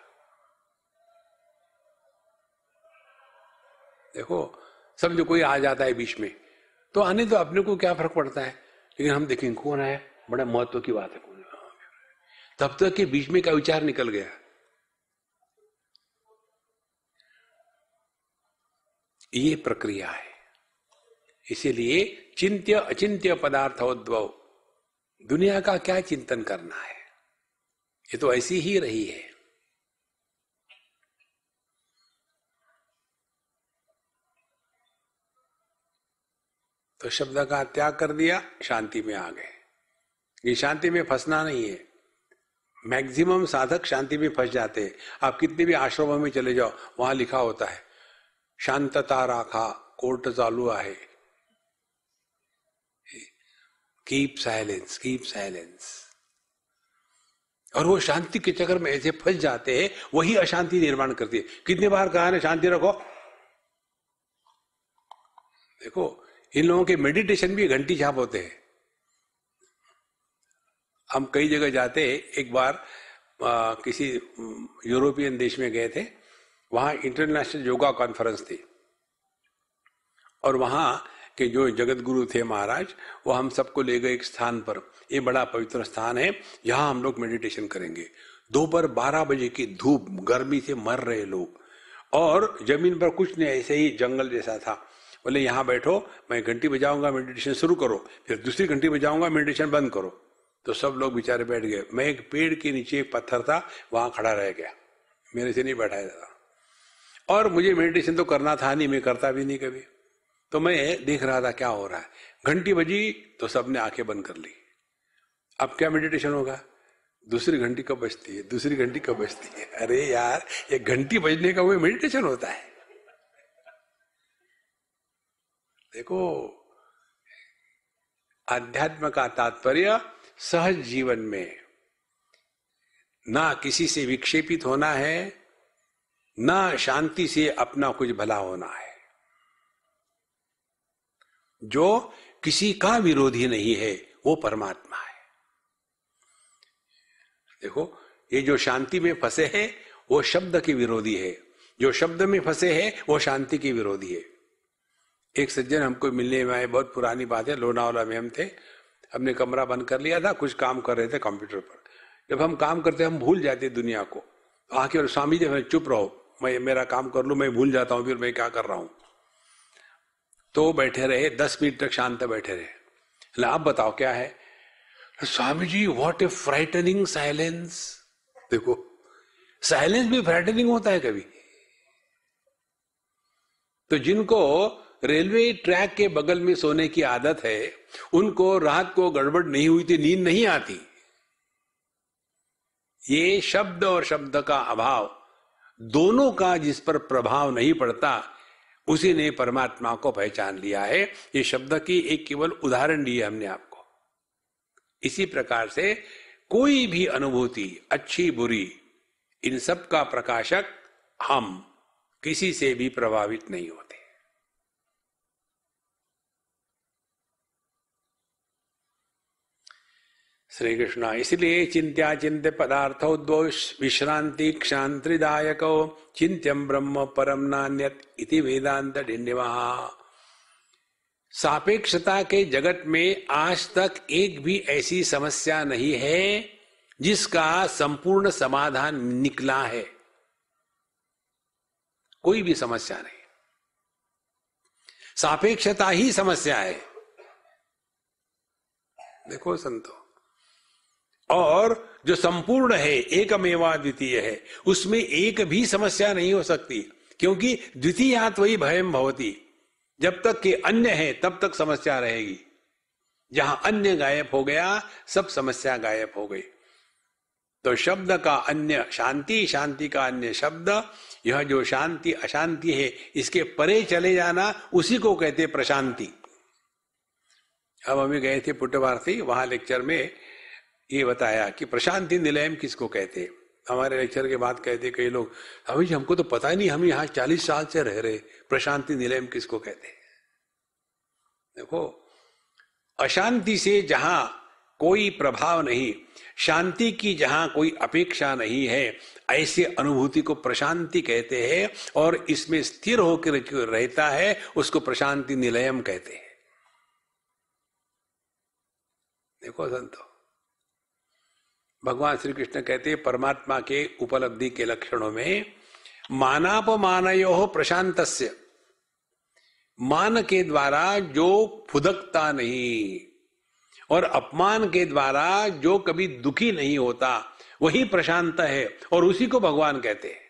देखो, समझो कोई आ जाता है बीच में, तो आने तो अपने को क्या फर्क पड़ता है, लेकिन हम देखेंगे कौन है, बड़ा महत्व की बात है, कौन है, तब तक के बीच में का विचार निकल गया। ये प्रक्रिया है। इसीलिए चिंत्य अचिंत्य पदार्थोद्भव, दुनिया का क्या चिंतन करना है, ये तो ऐसी ही रही है। तो शब्द का त्याग कर दिया, शांति में आ गए। ये शांति में फंसना नहीं है। मैक्सिमम साधक शांति में फंस जाते हैं। आप कितने भी आश्रमों में चले जाओ, वहां लिखा होता है शांतता राखा, कोर्ट चालू आहे, कीप साइलेंस, कीप साइलेंस। और वो शांति के चक्कर में ऐसे फंस जाते हैं, वही अशांति निर्माण करती है। कितने बार कहा ना शांति रखो। देखो, इन लोगों के मेडिटेशन भी घंटी छाप होते हैं। हम कई जगह जाते हैं। एक बार किसी यूरोपियन देश में गए थे, वहां इंटरनेशनल योगा कॉन्फ्रेंस थी, और वहां के जो जगत गुरु थे महाराज, वो हम सबको ले गए एक स्थान पर। ये बड़ा पवित्र स्थान है, यहाँ हम लोग मेडिटेशन करेंगे। दोपहर 12 बजे की धूप, गर्मी से मर रहे लोग, और जमीन पर कुछ नहीं, ऐसे ही जंगल जैसा था। बोले यहाँ बैठो, मैं घंटी बजाऊंगा, मेडिटेशन शुरू करो, फिर दूसरी घंटी बजाऊंगा, मेडिटेशन बंद करो। तो सब लोग बेचारे बैठ गए। मैं एक पेड़ के नीचे एक पत्थर था, वहां खड़ा रह गया, मेरे से नहीं बैठाया था। और मुझे मेडिटेशन तो करना था नहीं, मैं करता भी नहीं कभी। तो मैं देख रहा था क्या हो रहा है। घंटी बजी तो सबने आंखें बंद कर ली। अब क्या मेडिटेशन होगा? दूसरी घंटी कब बजती है, दूसरी घंटी कब बजती है? अरे यार, ये घंटी बजने का वो मेडिटेशन होता है। देखो, अध्यात्म का तात्पर्य सहज जीवन में ना किसी से विक्षेपित होना है, ना शांति से अपना कुछ भला होना है। जो किसी का विरोधी नहीं है, वो परमात्मा है। देखो, ये जो शांति में फंसे हैं, वो शब्द के विरोधी है। जो शब्द में फंसे हैं, वो शांति के विरोधी है। एक सज्जन हमको मिलने में आए, बहुत पुरानी बात है, लोनावाला में हम थे। हमने कमरा बंद कर लिया था, कुछ काम कर रहे थे कंप्यूटर पर। जब हम काम करते हम भूल जाते दुनिया को। आके और स्वामी जी चुप रहो, मैं मेरा काम कर लूं, मैं भूल जाता हूं फिर मैं क्या कर रहा हूं। तो बैठे रहे, 10 मिनट तक शांत बैठे रहे। आप बताओ क्या है? Swami ji, what a frightening silence. देखो, साइलेंस भी फ्राइटनिंग होता है कभी। तो जिनको रेलवे ट्रैक के बगल में सोने की आदत है, उनको रात को गड़बड़ नहीं हुई थी, नींद नहीं आती। ये शब्द और शब्द का अभाव, दोनों का जिस पर प्रभाव नहीं पड़ता, उसी ने परमात्मा को पहचान लिया है। ये शब्द की एक केवल उदाहरण दी है हमने आपको। इसी प्रकार से कोई भी अनुभूति, अच्छी बुरी, इन सब का प्रकाशक हम किसी से भी प्रभावित नहीं होते। श्री कृष्ण। इसलिए चिंत्या चिंत्य पदार्थो द्वौ विश्रांति क्षांत्रिदायको चिंत्यम ब्रह्म परम नान्यत इति वेदांत डिंडिमः। सापेक्षता के जगत में आज तक एक भी ऐसी समस्या नहीं है जिसका संपूर्ण समाधान निकला है। कोई भी समस्या नहीं, सापेक्षता ही समस्या है। देखो संतो, और जो संपूर्ण है, एकमेवा द्वितीय है, उसमें एक भी समस्या नहीं हो सकती, क्योंकि द्वितीयात् वही भयम भवति। जब तक कि अन्य है तब तक समस्या रहेगी। जहां अन्य गायब हो गया, सब समस्या गायब हो गई। तो शब्द का अन्य शांति, शांति का अन्य शब्द, यह जो शांति अशांति है इसके परे चले जाना, उसी को कहते प्रशांति। अब हम गए थे पुट्टवार्थी, वहां लेक्चर में ये बताया कि प्रशांति निलयम किसको कहते। हमारे लेक्चर के बाद कहते कई लोग, अभी हमको तो पता ही नहीं, हम यहाँ 40 साल से रह रहे, प्रशांति निलयम किसको कहते। देखो, अशांति से जहां कोई प्रभाव नहीं, शांति की जहां कोई अपेक्षा नहीं है, ऐसे अनुभूति को प्रशांति कहते हैं, और इसमें स्थिर होकर रहता है उसको प्रशांति निलयम कहते हैं। देखो संतो, भगवान श्री कृष्ण कहते हैं परमात्मा के उपलब्धि के लक्षणों में मानापमानयोः प्रशांतस्य, मान के द्वारा जो फुदकता नहीं और अपमान के द्वारा जो कभी दुखी नहीं होता, वही प्रशांत है, और उसी को भगवान कहते हैं।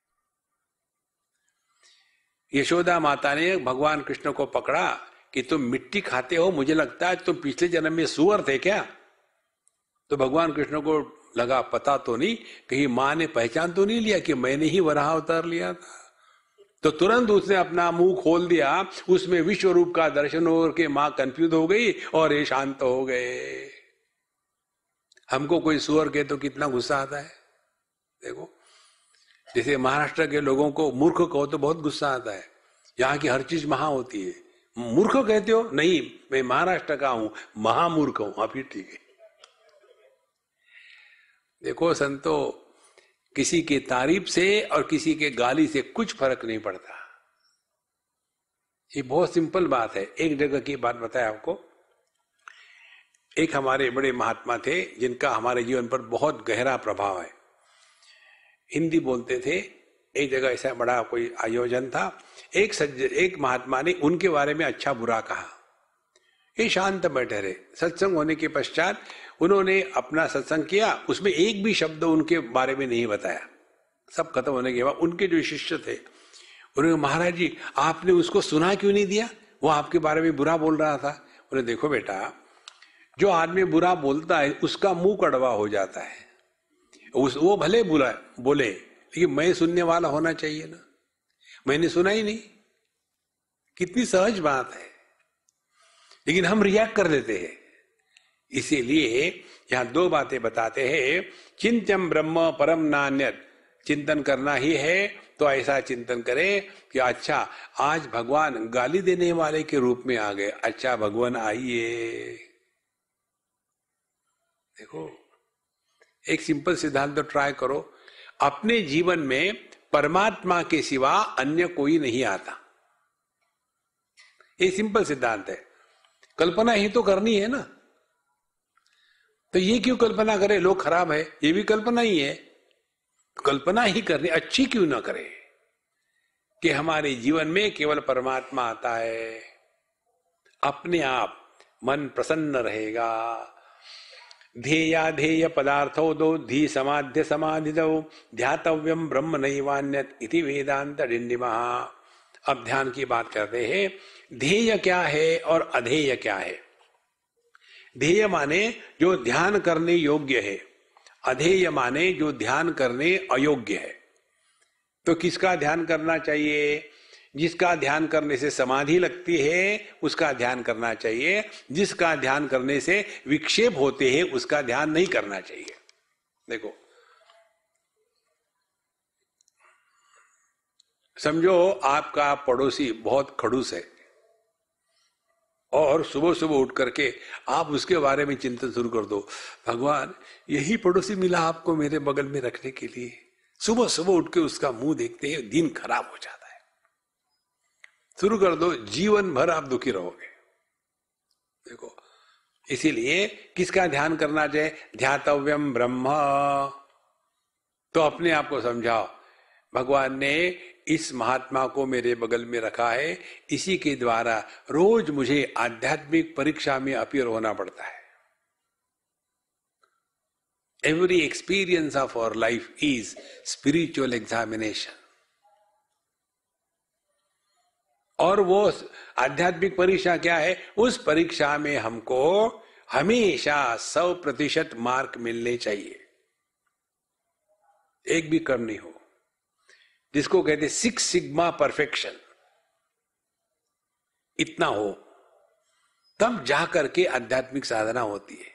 यशोदा माता ने भगवान कृष्ण को पकड़ा कि तुम मिट्टी खाते हो, मुझे लगता है तुम पिछले जन्म में सूअर थे क्या। तो भगवान कृष्ण को लगा पता तो नहीं, कहीं मां ने पहचान तो नहीं लिया कि मैंने ही वराह अवतार लिया था। तो तुरंत उसने अपना मुंह खोल दिया, उसमें विश्व रूप का दर्शन हो के मां कंफ्यूज हो गई और ये शांत हो गए। हमको कोई सुअर के तो कितना गुस्सा आता है। देखो, जैसे महाराष्ट्र के लोगों को मूर्ख कहो तो बहुत गुस्सा आता है, यहाँ की हर चीज महा होती है। मूर्ख कहते हो? नहीं, मैं महाराष्ट्र का हूं, महामूर्ख हूं। अभी ठीक है। देखो संतो, किसी की तारीफ से और किसी के गाली से कुछ फर्क नहीं पड़ता। ये बहुत सिंपल बात है। एक जगह की बात बताया आपको। एक हमारे बड़े महात्मा थे जिनका हमारे जीवन पर बहुत गहरा प्रभाव है। हिंदी बोलते थे। एक जगह ऐसा बड़ा कोई आयोजन था, एक महात्मा ने उनके बारे में अच्छा बुरा कहा। ये शांत बैठे रहे। सत्संग होने के पश्चात उन्होंने अपना सत्संग किया, उसमें एक भी शब्द उनके बारे में नहीं बताया। सब खत्म होने के बाद उनके जो शिष्य थे उन्होंने, महाराज जी आपने उसको सुना क्यों नहीं दिया, वो आपके बारे में बुरा बोल रहा था। उन्हें, देखो बेटा, जो आदमी बुरा बोलता है उसका मुंह कड़वा हो जाता है। वो भले बुरा बोले, लेकिन मैं सुनने वाला होना चाहिए ना। मैंने सुना ही नहीं, कितनी सहज बात है, लेकिन हम रिएक्ट कर देते हैं। इसीलिए यहां दो बातें बताते हैं। चिंतन ब्रह्म परम नान्यत, चिंतन करना ही है तो ऐसा चिंतन करें कि अच्छा आज भगवान गाली देने वाले के रूप में आ गए, अच्छा भगवान आइए। देखो, एक सिंपल सिद्धांत तो ट्राई करो, अपने जीवन में परमात्मा के सिवा अन्य कोई नहीं आता। ये सिंपल सिद्धांत है। कल्पना ही तो करनी है ना, तो ये क्यों कल्पना करे लोग खराब है, ये भी कल्पना ही है। कल्पना ही करनी, अच्छी क्यों ना करे कि हमारे जीवन में केवल परमात्मा आता है। अपने आप मन प्रसन्न रहेगा। ध्येया ध्येय पदार्थो दो धी समाध्य समाधि दो ध्यातव्यम ब्रह्म नैवान्यत इति वेदांत डिंडिमः। अब ध्यान की बात करते हैं। ध्येय क्या है और अध्येय क्या है। ध्येय माने जो ध्यान करने योग्य है, अध्येय माने जो ध्यान करने अयोग्य है। तो किसका ध्यान करना चाहिए? जिसका ध्यान करने से समाधि लगती है उसका ध्यान करना चाहिए। जिसका ध्यान करने से विक्षेप होते हैं उसका ध्यान नहीं करना चाहिए। देखो, समझो आपका पड़ोसी बहुत खड़ूस है और सुबह सुबह उठ करके आप उसके बारे में चिंतन शुरू कर दो, भगवान यही पड़ोसी मिला आपको मेरे बगल में रखने के लिए। सुबह सुबह उठ के उसका मुंह देखते हैं, दिन खराब हो जाता है। शुरू कर दो, जीवन भर आप दुखी रहोगे। देखो, इसीलिए किसका ध्यान करना चाहिए? ध्यातव्यम ब्रह्म। तो अपने आप को समझाओ, भगवान ने इस महात्मा को मेरे बगल में रखा है, इसी के द्वारा रोज मुझे आध्यात्मिक परीक्षा में अपीयर होना पड़ता है। Every experience of our life is spiritual examination. और वो आध्यात्मिक परीक्षा क्या है? उस परीक्षा में हमको हमेशा 100% मार्क मिलने चाहिए, एक भी कम नहीं हो, जिसको कहते 6 सिग्मा परफेक्शन। इतना हो तब जाकर के आध्यात्मिक साधना होती है।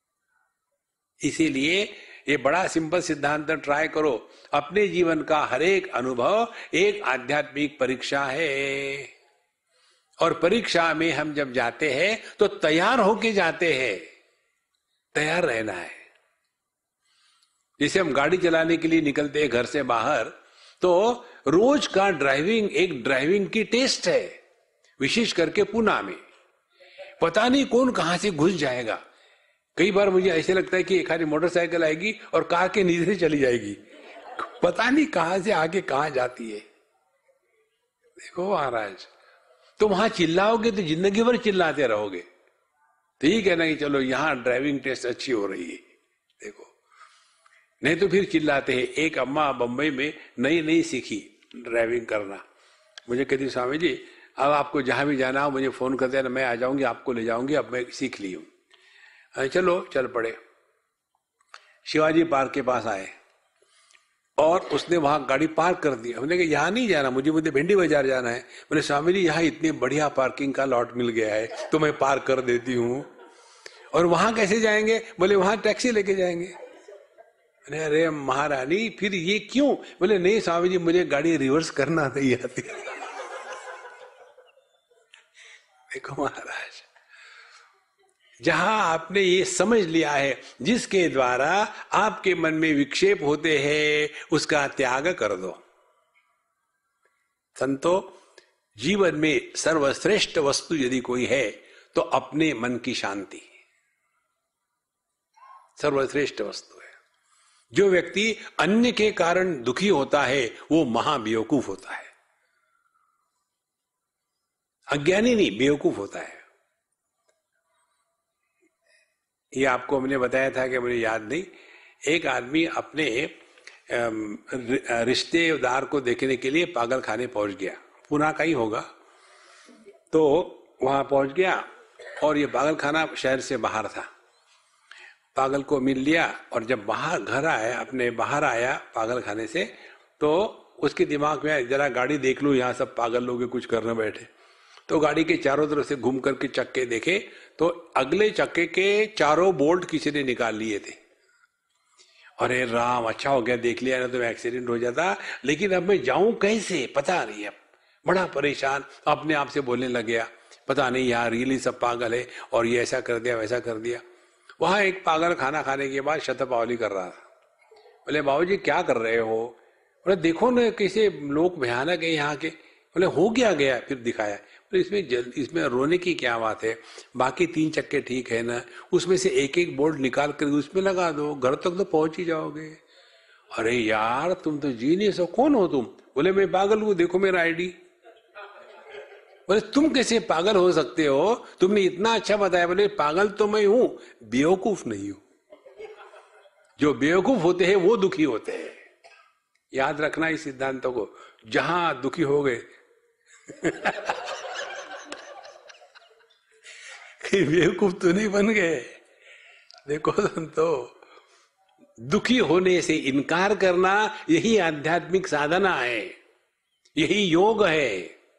इसीलिए ये बड़ा सिंपल सिद्धांत ट्राई करो। अपने जीवन का हर एक अनुभव एक आध्यात्मिक परीक्षा है, और परीक्षा में हम जब जाते हैं तो तैयार होके जाते हैं। तैयार रहना है। जैसे हम गाड़ी चलाने के लिए निकलते हैं घर से बाहर, तो रोज का ड्राइविंग एक ड्राइविंग की टेस्ट है। विशेष करके पुणे में पता नहीं कौन कहां से घुस जाएगा। कई बार मुझे ऐसे लगता है कि एक आधी मोटरसाइकिल आएगी और कार के नीचे चली जाएगी, पता नहीं कहां से आके कहां जाती है। देखो महाराज, तो वहां चिल्लाओगे तो जिंदगी भर चिल्लाते रहोगे। ठीक है ना कि चलो यहां ड्राइविंग टेस्ट अच्छी हो रही है, देखो, नहीं तो फिर चिल्लाते हैं। एक अम्मा बंबई में नई नई सीखी ड्राइविंग करना, मुझे कहती स्वामी जी अब आपको जहां भी जाना हो मुझे फोन कर देना, मैं आ जाऊंगी, आपको ले जाऊंगी, अब मैं सीख ली हूं। चलो चल पड़े। शिवाजी पार्क के पास आए और उसने वहां गाड़ी पार्क कर दी। हमने कहा यहाँ नहीं जाना, मुझे भिंडी बाजार जाना है। बोले स्वामी जी यहाँ इतनी बढ़िया पार्किंग का लॉट मिल गया है तो मैं पार्क कर देती हूँ। और वहां कैसे जाएंगे? बोले वहां टैक्सी लेके जाएंगे। अरे महारानी फिर ये क्यों? बोले नहीं स्वामी जी मुझे गाड़ी रिवर्स करना नहीं आती। देखो महाराज, जहां आपने ये समझ लिया है जिसके द्वारा आपके मन में विक्षेप होते हैं उसका त्याग कर दो। संतो, जीवन में सर्वश्रेष्ठ वस्तु यदि कोई है तो अपने मन की शांति सर्वश्रेष्ठ वस्तु है। जो व्यक्ति अन्य के कारण दुखी होता है वो महाबेवकूफ होता है। अज्ञानी नहीं, बेवकूफ होता है। ये आपको हमने बताया था कि मुझे याद नहीं, एक आदमी अपने रिश्तेदार को देखने के लिए पागल खाने पहुंच गया, पुणे का ही होगा। तो वहां पहुंच गया और ये पागल खाना शहर से बाहर था। पागल को मिल लिया और जब बाहर घर आया, अपने बाहर आया पागल खाने से, तो उसके दिमाग में जरा गाड़ी देख लूं, यहाँ सब पागल लोग कुछ करने बैठे। तो गाड़ी के चारों तरफ से घूम करके चक्के देखे तो अगले चक्के के चारों बोल्ट किसी ने निकाल लिए थे। अरे राम, अच्छा हो गया देख लिया, ना तो एक्सीडेंट हो जाता। लेकिन अब मैं जाऊं कैसे पता नहीं। अब बड़ा परेशान, अपने आप से बोलने लग गया पता नहीं यार रियली सब पागल है और ये ऐसा कर दिया वैसा कर दिया। वहां एक पागल खाना खाने के बाद शतपावली कर रहा था। बोले बाबूजी क्या कर रहे हो? बोले देखो ना कैसे लोग भयानक है यहाँ के। बोले हो गया। फिर दिखाया। तो इसमें रोने की क्या बात है, बाकी 3 चक्के ठीक है ना, उसमें से एक एक बोल्ट निकाल कर उसमें लगा दो, घर तक तो पहुंच ही जाओगे। अरे यार तुम तो जीनियस हो, कौन हो तुम? बोले मैं पागल हूं, देखो मेरा आईडी। बोले तुम कैसे पागल हो सकते हो, तुमने इतना अच्छा बताया। बोले पागल तो मैं हूं, बेवकूफ नहीं हूं। जो बेवकूफ होते हैं वो दुखी होते हैं। याद रखना इस सिद्धांतों को। जहां दुखी हो गए बेवकूफ तो नहीं बन गए। देखो संतो, दुखी होने से इनकार करना यही आध्यात्मिक साधना है, यही योग है।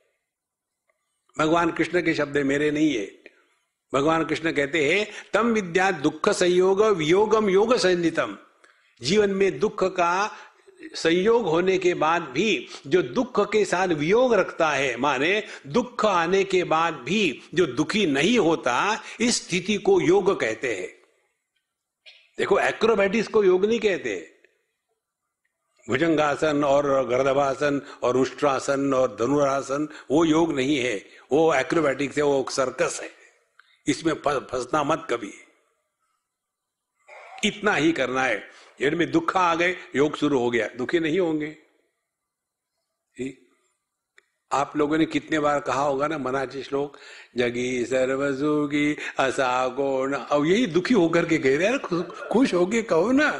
भगवान कृष्ण के शब्द मेरे नहीं है। भगवान कृष्ण कहते हैं तम विद्या दुख संयोग वियोगम योग संहितम। जीवन में दुख का संयोग होने के बाद भी जो दुख के साथ वियोग रखता है, माने दुख आने के बाद भी जो दुखी नहीं होता, इस स्थिति को योग कहते हैं। देखो एक्रोबैटिक्स को योग नहीं कहते। भुजंगासन और गर्दभासन और उष्ट्रासन और धनुरासन वो योग नहीं है, वो एक्रोबैटिक्स है, वो सर्कस है। इसमें फंसना मत कभी। इतना ही करना है। इनमें दुख आ गए, योग शुरू हो गया, दुखी नहीं होंगे। आप लोगों ने कितने बार कहा होगा ना मनाची श्लोक, जगी सर्वसुगी असा गुण, अब यही दुखी होकर के कह रहे हैं, खुश होके कहो ना।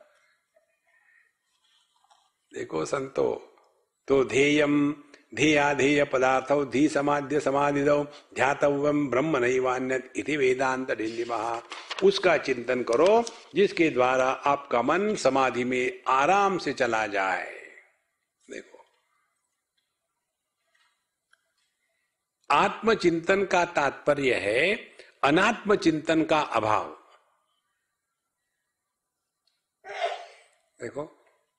देखो संतो, तो ध्येयम ध्येयाधेय पदार्थौ धी समाध्य समाधिदौ ध्यातव्यम ब्रह्म नैवान्यत इति वेदांत डिंडिमः। उसका चिंतन करो जिसके द्वारा आपका मन समाधि में आराम से चला जाए। देखो, आत्मचिंतन का तात्पर्य है अनात्म चिंतन का अभाव। देखो,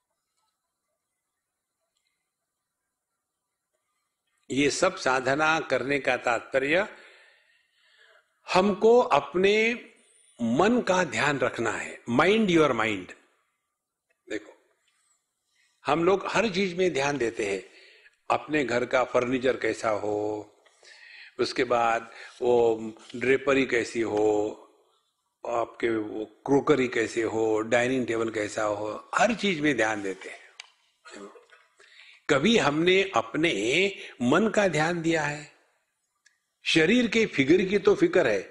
ये सब साधना करने का तात्पर्य हमको अपने मन का ध्यान रखना है। Mind your mind. देखो, हम लोग हर चीज में ध्यान देते हैं, अपने घर का फर्नीचर कैसा हो, उसके बाद वो ड्रेपरी कैसी हो, आपके वो क्रोकरी कैसे हो, डाइनिंग टेबल कैसा हो, हर चीज में ध्यान देते हैं। कभी हमने अपने मन का ध्यान दिया है? शरीर के फिगर की तो फिक्र है,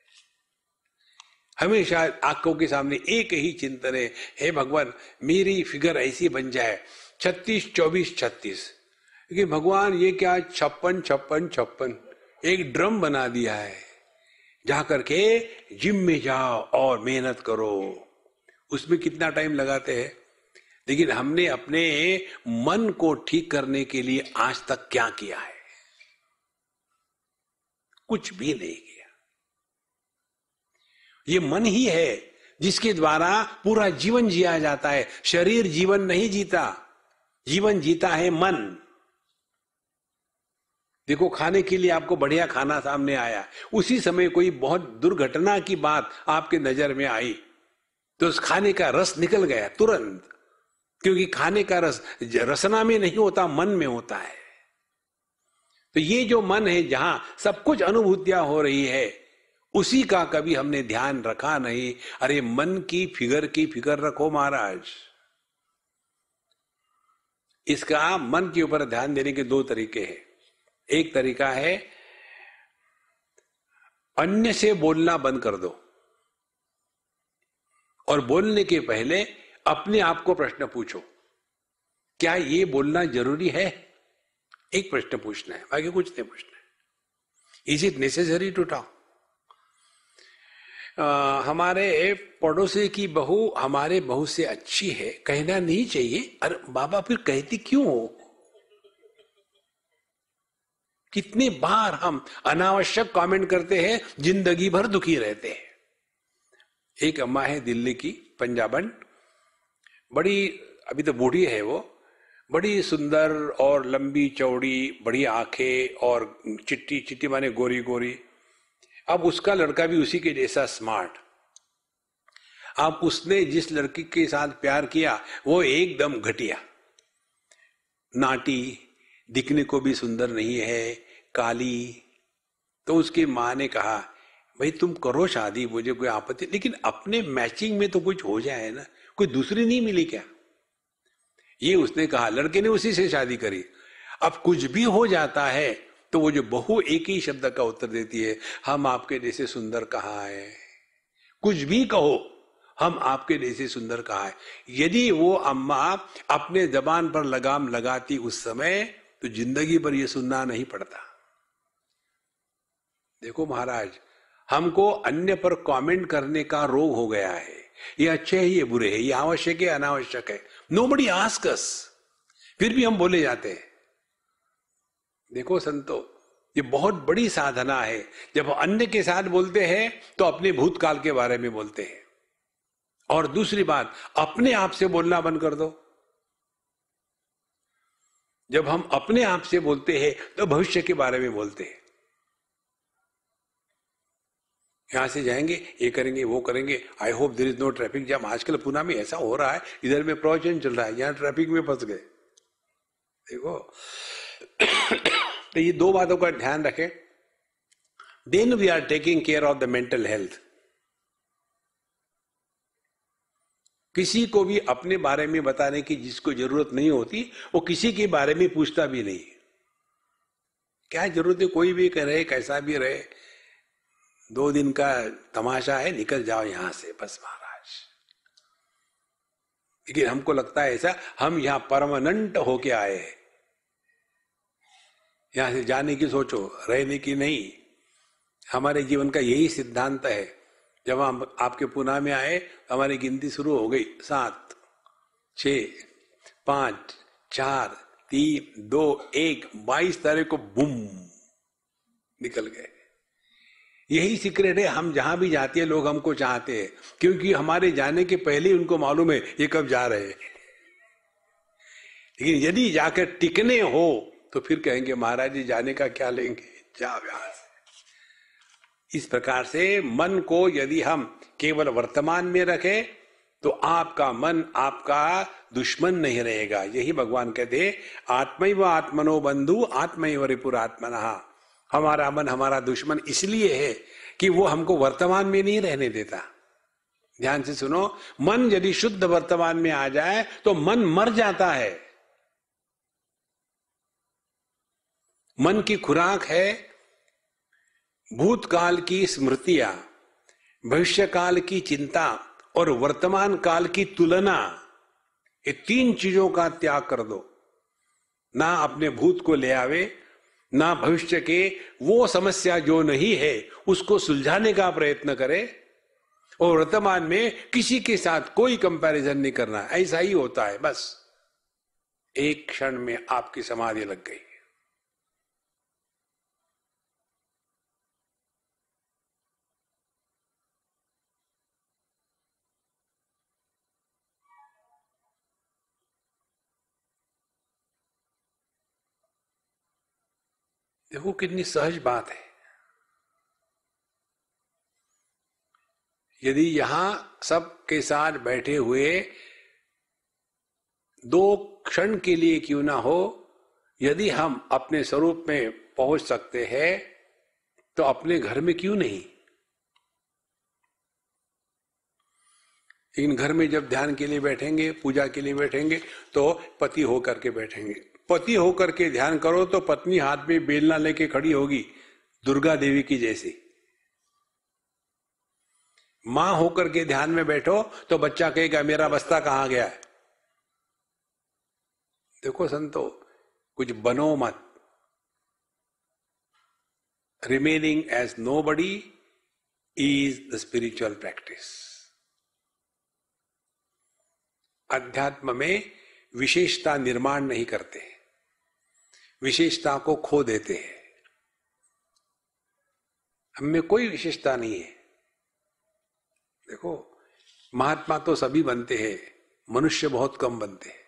हमेशा आंखों के सामने एक ही चिंतन है, हे भगवान मेरी फिगर ऐसी बन जाए 36 24 36। लेकिन भगवान ये क्या 56 56 56, एक ड्रम बना दिया है, जा करके जिम में जाओ और मेहनत करो। उसमें कितना टाइम लगाते हैं, लेकिन हमने अपने मन को ठीक करने के लिए आज तक क्या किया है? कुछ भी नहीं किया। ये मन ही है जिसके द्वारा पूरा जीवन जिया जाता है। शरीर जीवन नहीं जीता, जीवन जीता है मन। देखो, खाने के लिए आपको बढ़िया खाना सामने आया, उसी समय कोई बहुत दुर्घटना की बात आपके नजर में आई तो उस खाने का रस निकल गया तुरंत, क्योंकि खाने का रस रसना में नहीं होता, मन में होता है। तो ये जो मन है जहां सब कुछ अनुभूतियां हो रही है, उसी का कभी हमने ध्यान रखा नहीं। अरे मन की फिगर रखो महाराज। इसका मन के ऊपर ध्यान देने के दो तरीके हैं। एक तरीका है अन्य से बोलना बंद कर दो और बोलने के पहले अपने आप को प्रश्न पूछो, क्या ये बोलना जरूरी है? एक प्रश्न पूछना है, बाकी कुछ नहीं पूछना है। Is it necessary to talk? हमारे पड़ोसी की बहू हमारे बहू से अच्छी है, कहना नहीं चाहिए। अरे बाबा, फिर कहती क्यों हो? कितनी बार हम अनावश्यक कमेंट करते हैं, जिंदगी भर दुखी रहते हैं। एक अम्मा है दिल्ली की, पंजाबन, बड़ी, अभी तो बूढ़ी है वो, बड़ी सुंदर और लंबी चौड़ी, बड़ी आंखें और चिट्टी चिट्टी माने गोरी गोरी। अब उसका लड़का भी उसी के जैसा स्मार्ट। अब उसने जिस लड़की के साथ प्यार किया वो एकदम घटिया, नाटी, दिखने को भी सुंदर नहीं है, काली। तो उसकी माँ ने कहा, भाई तुम करो शादी, मुझे कोई आपत्ति, लेकिन अपने मैचिंग में तो कुछ हो जाए ना, कोई दूसरी नहीं मिली क्या? ये उसने कहा। लड़के ने उसी से शादी करी। अब कुछ भी हो जाता है तो वो जो बहू एक ही शब्द का उत्तर देती है, हम आपके जैसे सुंदर कहाँ है। कुछ भी कहो, हम आपके जैसे सुंदर कहाँ है। यदि वो अम्मा अपने जबान पर लगाम लगाती उस समय, तो जिंदगी भर ये सुनना नहीं पड़ता। देखो महाराज, हमको अन्य पर कमेंट करने का रोग हो गया है। ये अच्छे है, ये बुरे है, ये आवश्यक है, अनावश्यक है। नोबडी आस्क अस, फिर भी हम बोले जाते हैं। देखो संतो, ये बहुत बड़ी साधना है। जब अन्य के साथ बोलते हैं तो अपने भूतकाल के बारे में बोलते हैं, और दूसरी बात, अपने आप से बोलना बंद कर दो। जब हम अपने आप से बोलते हैं तो भविष्य के बारे में बोलते हैं। यहां से जाएंगे, ये करेंगे, वो करेंगे, I hope there is no traffic jam. आजकल पुणे में ऐसा हो रहा है, इधर में प्रवचन चल रहा है, यहां ट्रैफिक में फंस गए। देखो, तो ये दो बातों का ध्यान रखें। Then we are taking care of the mental health. किसी को भी अपने बारे में बताने की जिसको जरूरत नहीं होती, वो किसी के बारे में पूछता भी नहीं। क्या जरूरत है, कोई भी रहे कैसा भी रहे, 2 दिन का तमाशा है, निकल जाओ यहां से बस महाराज। लेकिन हमको लगता है ऐसा, हम यहां परमानेंट होके आए हैं, यहां से जाने की सोचो, रहने की नहीं। हमारे जीवन का यही सिद्धांत है। जब हम आपके पुणे में आए, हमारी गिनती शुरू हो गई, 7, 6, 5, 4, 3, 2, 1, 22 तारीख को बुम निकल गए। यही सीक्रेट है, हम जहां भी जाते हैं लोग हमको चाहते हैं, क्योंकि हमारे जाने के पहले ही उनको मालूम है ये कब जा रहे हैं। लेकिन यदि जाकर टिकने हो तो फिर कहेंगे महाराज जी जाने का क्या लेंगे, जाओ यहां से। इस प्रकार से मन को यदि हम केवल वर्तमान में रखें तो आपका मन आपका दुश्मन नहीं रहेगा। यही भगवान कहते, आत्मैव आत्मनो बंधु आत्मैव रिपुरात्मनः। हमारा मन हमारा दुश्मन इसलिए है कि वो हमको वर्तमान में नहीं रहने देता। ध्यान से सुनो, मन यदि शुद्ध वर्तमान में आ जाए तो मन मर जाता है। मन की खुराक है भूतकाल की स्मृतियां, भविष्य काल की चिंता और वर्तमान काल की तुलना। ये 3 चीजों का त्याग कर दो। ना अपने भूत को ले आवे, ना भविष्य के वो समस्या जो नहीं है उसको सुलझाने का प्रयत्न करे, और वर्तमान में किसी के साथ कोई कंपैरिजन नहीं करना। ऐसा ही होता है, बस एक क्षण में आपकी समाधि लग गई। देखो कितनी सहज बात है। यदि यहां सब के साथ बैठे हुए 2 क्षण के लिए क्यों ना हो, यदि हम अपने स्वरूप में पहुंच सकते हैं तो अपने घर में क्यों नहीं। लेकिन घर में जब ध्यान के लिए बैठेंगे, पूजा के लिए बैठेंगे तो पति होकर के बैठेंगे। पति होकर के ध्यान करो तो पत्नी हाथ में बेलना लेके खड़ी होगी, दुर्गा देवी की जैसी। मां होकर के ध्यान में बैठो तो बच्चा कहेगा मेरा बस्ता कहां गया है। देखो संतो, कुछ बनो मत। Remaining as nobody is the spiritual practice. अध्यात्म में विशेषता निर्माण नहीं करते, विशेषता को खो देते हैं। हम में कोई विशेषता नहीं है। देखो, महात्मा तो सभी बनते हैं, मनुष्य बहुत कम बनते हैं।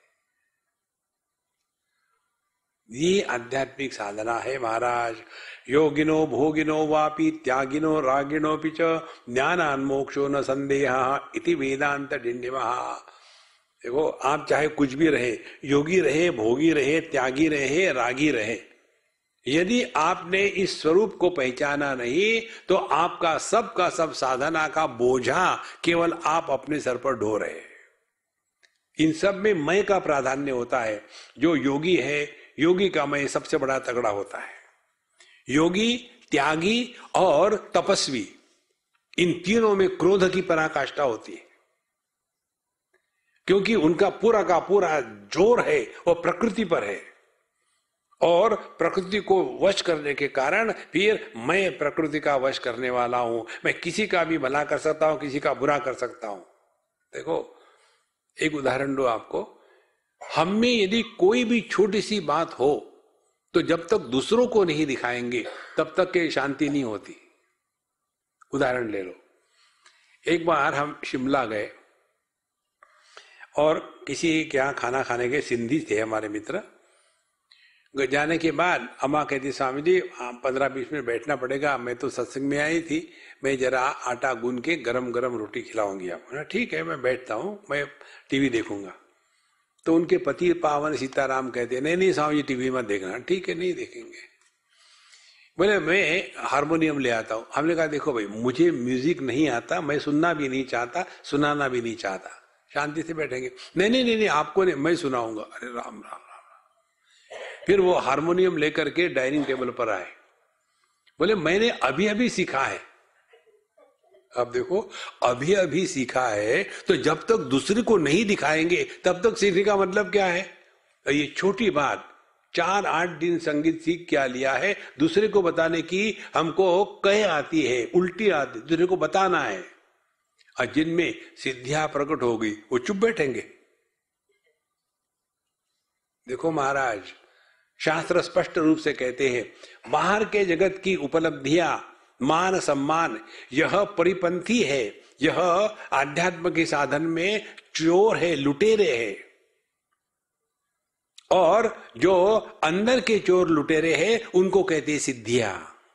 ये आध्यात्मिक साधना है महाराज। योगिनो भोगिनो वापि त्यागिनो रागिणोपि च ज्ञानान् मोक्षो न संदेहः इति वेदांत डिंडिमः। देखो, आप चाहे कुछ भी रहे, योगी रहे, भोगी रहे, त्यागी रहे, रागी रहे, यदि आपने इस स्वरूप को पहचाना नहीं तो आपका सब का सब साधना का बोझा केवल आप अपने सर पर ढो रहे हैं। इन सब में मैं का प्राधान्य होता है। जो योगी है, योगी का मैं सबसे बड़ा तगड़ा होता है। योगी, त्यागी और तपस्वी, इन तीनों में क्रोध की पराकाष्ठा होती है, क्योंकि उनका पूरा का पूरा जोर है वो प्रकृति पर है, और प्रकृति को वश करने के कारण फिर मैं प्रकृति का वश करने वाला हूं। मैं किसी का भी भला कर सकता हूं, किसी का बुरा कर सकता हूं। देखो, एक उदाहरण दो आपको। हम में यदि कोई भी छोटी सी बात हो तो जब तक दूसरों को नहीं दिखाएंगे तब तक के शांति नहीं होती। उदाहरण ले लो, एक बार हम शिमला गए और किसी के यहाँ खाना खाने के, सिंधी थे हमारे मित्र। जाने के बाद अम्मा कहती, स्वामी जी 15-20 मिनट बैठना पड़ेगा, मैं तो सत्संग में आई थी, मैं जरा आटा गूंद के गरम गरम रोटी खिलाऊंगी आपको। ठीक है, मैं बैठता हूँ, मैं टीवी देखूंगा। तो उनके पति पावन सीताराम कहते, नहीं नहीं स्वामी जी टीवी मत देखना। ठीक है, नहीं देखेंगे। बोले मैं हारमोनियम ले आता हूँ। हमने कहा देखो भाई, मुझे म्यूजिक नहीं आता, मैं सुनना भी नहीं चाहता, सुनाना भी नहीं चाहता, शांति से बैठेंगे। नहीं नहीं नहीं नहीं, आपको नहीं, मैं सुनाऊंगा। अरे राम राम राम। फिर वो हारमोनियम लेकर के डाइनिंग टेबल पर आए, बोले मैंने अभी अभी सीखा है। अब देखो, अभी अभी सीखा है तो जब तक दूसरे को नहीं दिखाएंगे तब तक सीखने का मतलब क्या है? ये छोटी बात, 4-8 दिन संगीत सीख क्या लिया है, दूसरे को बताने की हमको कह आती है, उल्टी आती, दूसरे को बताना है। और जिनमें सिद्धियां प्रकट हो गई वो चुप बैठेंगे। देखो महाराज, शास्त्र स्पष्ट रूप से कहते हैं, बाहर के जगत की उपलब्धियां, मान सम्मान, यह परिपंथी है, यह आध्यात्म के साधन में चोर है, लुटेरे है। और जो अंदर के चोर लुटेरे हैं उनको कहते हैं सिद्धियां।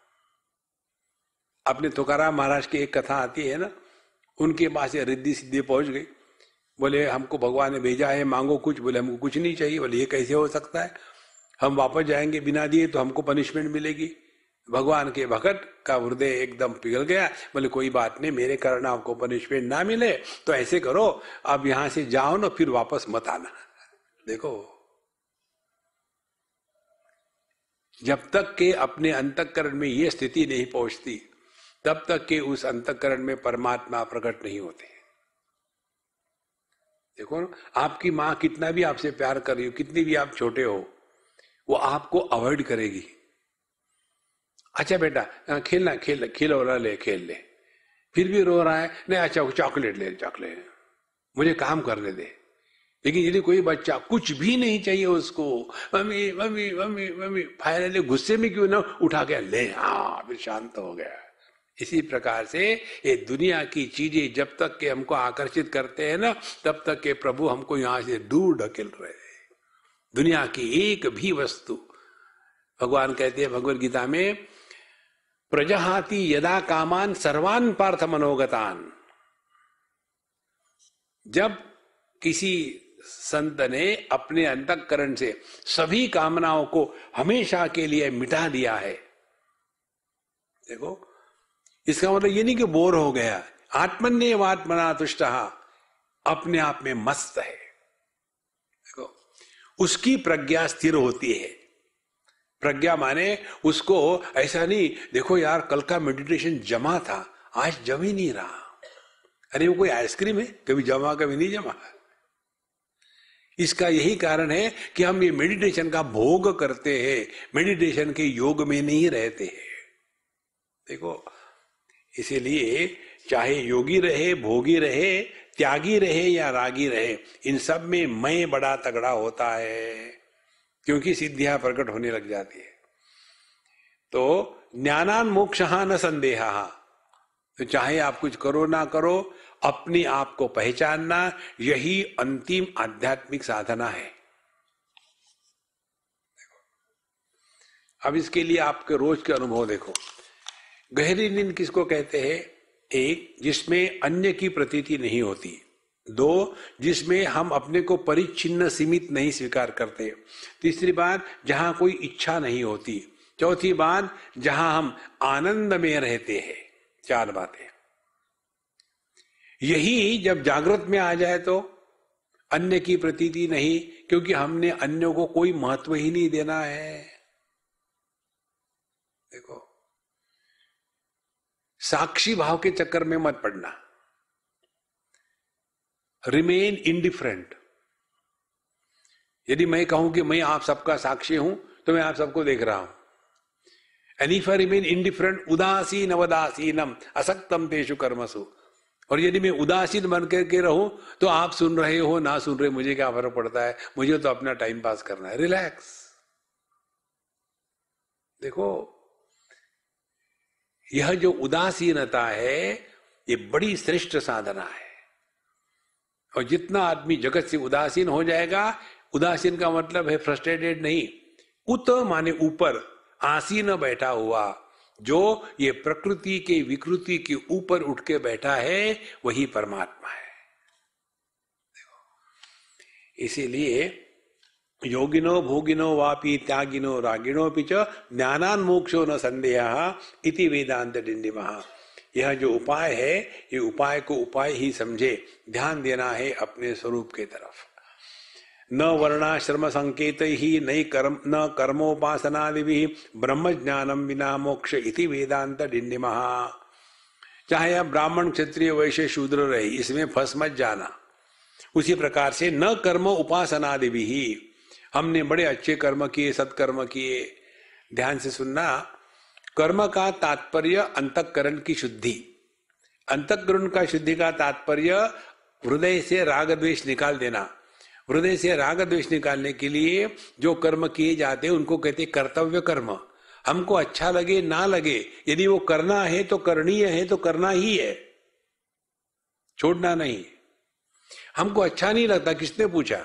अपने तुकाराम महाराज की एक कथा आती है ना, उनके पास ये रिद्धि सिद्धि पहुंच गई, बोले हमको भगवान ने भेजा है, मांगो कुछ। बोले हमको कुछ नहीं चाहिए। बोले ये कैसे हो सकता है, हम वापस जाएंगे बिना दिए तो हमको पनिशमेंट मिलेगी। भगवान के भक्त का हृदय एकदम पिघल गया। बोले कोई बात नहीं, मेरे कारण आपको पनिशमेंट ना मिले तो ऐसे करो, अब यहां से जाओ ना, फिर वापस मत आना। देखो, जब तक के अपने अंतःकरण में ये स्थिति नहीं पहुंचती तब तक के उस अंतःकरण में परमात्मा प्रकट नहीं होते। देखो ना, आपकी माँ कितना भी आपसे प्यार कर रही हो, कितनी भी आप छोटे हो, वो आपको अवॉइड करेगी। अच्छा बेटा खेलना, खिलौना ले, खेल ले। फिर भी रो रहा है, नहीं अच्छा चॉकलेट ले, चॉकलेट, मुझे काम करने दे। लेकिन यदि कोई बच्चा कुछ भी नहीं चाहिए उसको, mummy mummy mummy mummy, finally गुस्से में क्यों ना उठा के ले, हाँ फिर शांत हो गया। इसी प्रकार से ये दुनिया की चीजें जब तक के हमको आकर्षित करते हैं ना, तब तक के प्रभु हमको यहां से दूर ढकेल रहे हैं। दुनिया की एक भी वस्तु, भगवान कहते हैं भगवद गीता में, प्रजहाति यदा कामान सर्वान पार्थ मनोगतान। जब किसी संत ने अपने अंतःकरण से सभी कामनाओं को हमेशा के लिए मिटा दिया है, देखो इसका मतलब ये नहीं कि बोर हो गया, आत्मन्येवात्मना तुष्टः, अपने आप में मस्त है। देखो, उसकी प्रज्ञा स्थिर होती है। प्रज्ञा माने उसको ऐसा नहीं, देखो यार कल का मेडिटेशन जमा था, आज जम ही नहीं रहा। अरे वो कोई आइसक्रीम है, कभी जमा कभी नहीं जमा। इसका यही कारण है कि हम ये मेडिटेशन का भोग करते हैं, मेडिटेशन के योग में नहीं रहते हैं। देखो, इसीलिए चाहे योगी रहे, भोगी रहे, त्यागी रहे या रागी रहे, इन सब में मैं बड़ा तगड़ा होता है, क्योंकि सिद्धियां प्रकट होने लग जाती है। तो ज्ञानान मोक्षः न संदेहः। तो चाहे आप कुछ करो ना करो, अपने आप को पहचानना, यही अंतिम आध्यात्मिक साधना है। अब इसके लिए आपके रोज के अनुभव देखो। गहरी नींद किसको कहते हैं? एक, जिसमें अन्य की प्रतीति नहीं होती। दो, जिसमें हम अपने को परिच्छिन्न सीमित नहीं स्वीकार करते। तीसरी बात, जहां कोई इच्छा नहीं होती। चौथी बात, जहां हम आनंद में रहते हैं। 4 बातें। यही जब जागृत में आ जाए तो अन्य की प्रतीति नहीं, क्योंकि हमने अन्यों को कोई महत्व ही नहीं देना है। देखो, साक्षी भाव के चक्कर में मत पड़ना। Remain indifferent. यदि मैं कहूं कि मैं आप सबका साक्षी हूं, तो मैं आप सबको देख रहा हूं। And if I remain indifferent, उदासीन अवदासीनम असक्तम तेषु कर्मसु। और यदि मैं उदासीन बन करके रहूं, तो आप सुन रहे हो ना सुन रहे, मुझे क्या फर्क पड़ता है, मुझे तो अपना टाइम पास करना है। रिलैक्स। देखो, यह जो उदासीनता है, ये बड़ी श्रेष्ठ साधना है। और जितना आदमी जगत से उदासीन हो जाएगा, उदासीन का मतलब है फ्रस्ट्रेटेड नहीं, उत माने ऊपर, आसीन बैठा हुआ, जो ये प्रकृति के विकृति के ऊपर उठ के बैठा है, वही परमात्मा है। इसीलिए योगिनो भोगिनो वापि त्यागिनो रागिनो पिच ज्ञानान मोक्षो न संदेहः इति वेदांत डिंडिमः। यह जो उपाय है, ये उपाय को उपाय ही समझे, ध्यान देना है अपने स्वरूप के तरफ। न वर्णाश्रम संकेत ही नई कर्म न कर्मोपासनादि ब्रह्म ज्ञानम विना मोक्ष इति वेदांत डिंडिमः। चाहे आप ब्राह्मण क्षत्रिय वैश्य शूद्र रहे, इसमें फंस मत जाना। उसी प्रकार से न कर्म उपासनादि ही, हमने बड़े अच्छे कर्म किए, सत्कर्म किए। ध्यान से सुनना, कर्म का तात्पर्य अंतःकरण की शुद्धि। अंतःकरण का शुद्धि का तात्पर्य हृदय से राग द्वेष निकाल देना। हृदय से राग द्वेष निकालने के लिए जो कर्म किए जाते हैं उनको कहते हैं कर्तव्य कर्म। हमको अच्छा लगे ना लगे, यदि वो करना है तो करणीय है तो करना ही है, छोड़ना नहीं। हमको अच्छा नहीं लगता, किसने पूछा?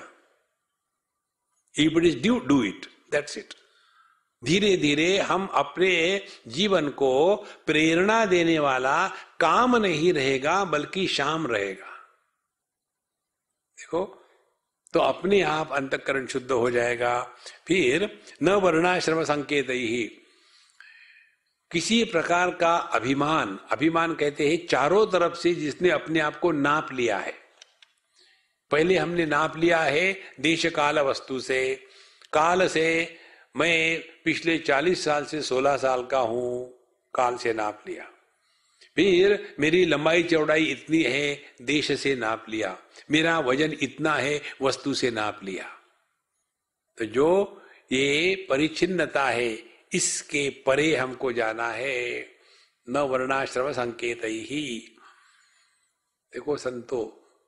If it is due do it, that's it. धीरे धीरे हम अपने जीवन को प्रेरणा देने वाला काम नहीं रहेगा, बल्कि शाम रहेगा। देखो, तो अपने आप अंतःकरण शुद्ध हो जाएगा। फिर न वर्णाश्रम संकेत ही, किसी प्रकार का अभिमान, अभिमान कहते हैं चारों तरफ से जिसने अपने आप को नाप लिया है। पहले हमने नाप लिया है देश काल वस्तु से, काल से मैं पिछले 40 साल से 16 साल का हूं, काल से नाप लिया। फिर मेरी लंबाई चौड़ाई इतनी है, देश से नाप लिया। मेरा वजन इतना है, वस्तु से नाप लिया। तो जो ये परिच्छिन्नता है, इसके परे हमको जाना है। न वर्णाश्रम संकेत ही। देखो संतो,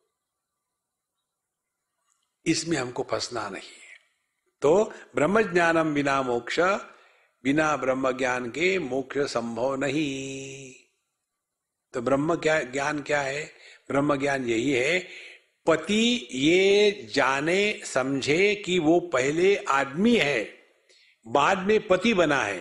इसमें हमको फंसना नहीं है। तो ब्रह्म ज्ञानम बिना मोक्ष, बिना ब्रह्म ज्ञान के मोक्ष संभव नहीं। तो ब्रह्म ज्ञान क्या है? ब्रह्म ज्ञान यही है, पति ये जाने समझे कि वो पहले आदमी है, बाद में पति बना है,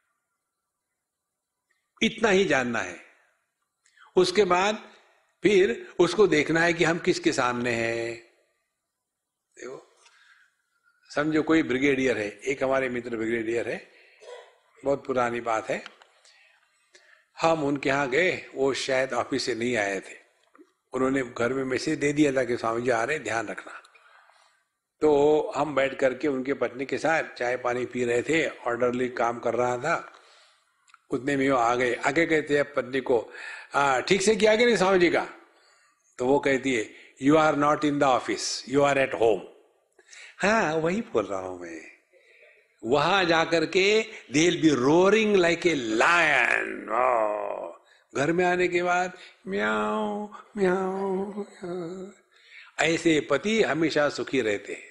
इतना ही जानना है। उसके बाद फिर उसको देखना है कि हम किसके सामने हैं। देखो, समझो कोई ब्रिगेडियर है, एक हमारे मित्र ब्रिगेडियर है, बहुत पुरानी बात है। हम उनके यहाँ गए, वो शायद ऑफिस से नहीं आए थे। उन्होंने घर में मैसेज दे दिया था कि स्वामी जी आ रहे, ध्यान रखना। तो हम बैठ करके उनके पत्नी के साथ चाय पानी पी रहे थे, ऑर्डरली काम कर रहा था। उतने में वो आ गए, आगे कहते हैं पत्नी को, ठीक से किया कि नहीं स्वामी जी का? तो वो कहती है, you are not in the office, you are at home. हाँ, वही बोल रहा हूं मैं। वहां जाकर के they will be roaring like a lion. घर में आने के बाद म्याऊ म्याऊ। ऐसे पति हमेशा सुखी रहते हैं।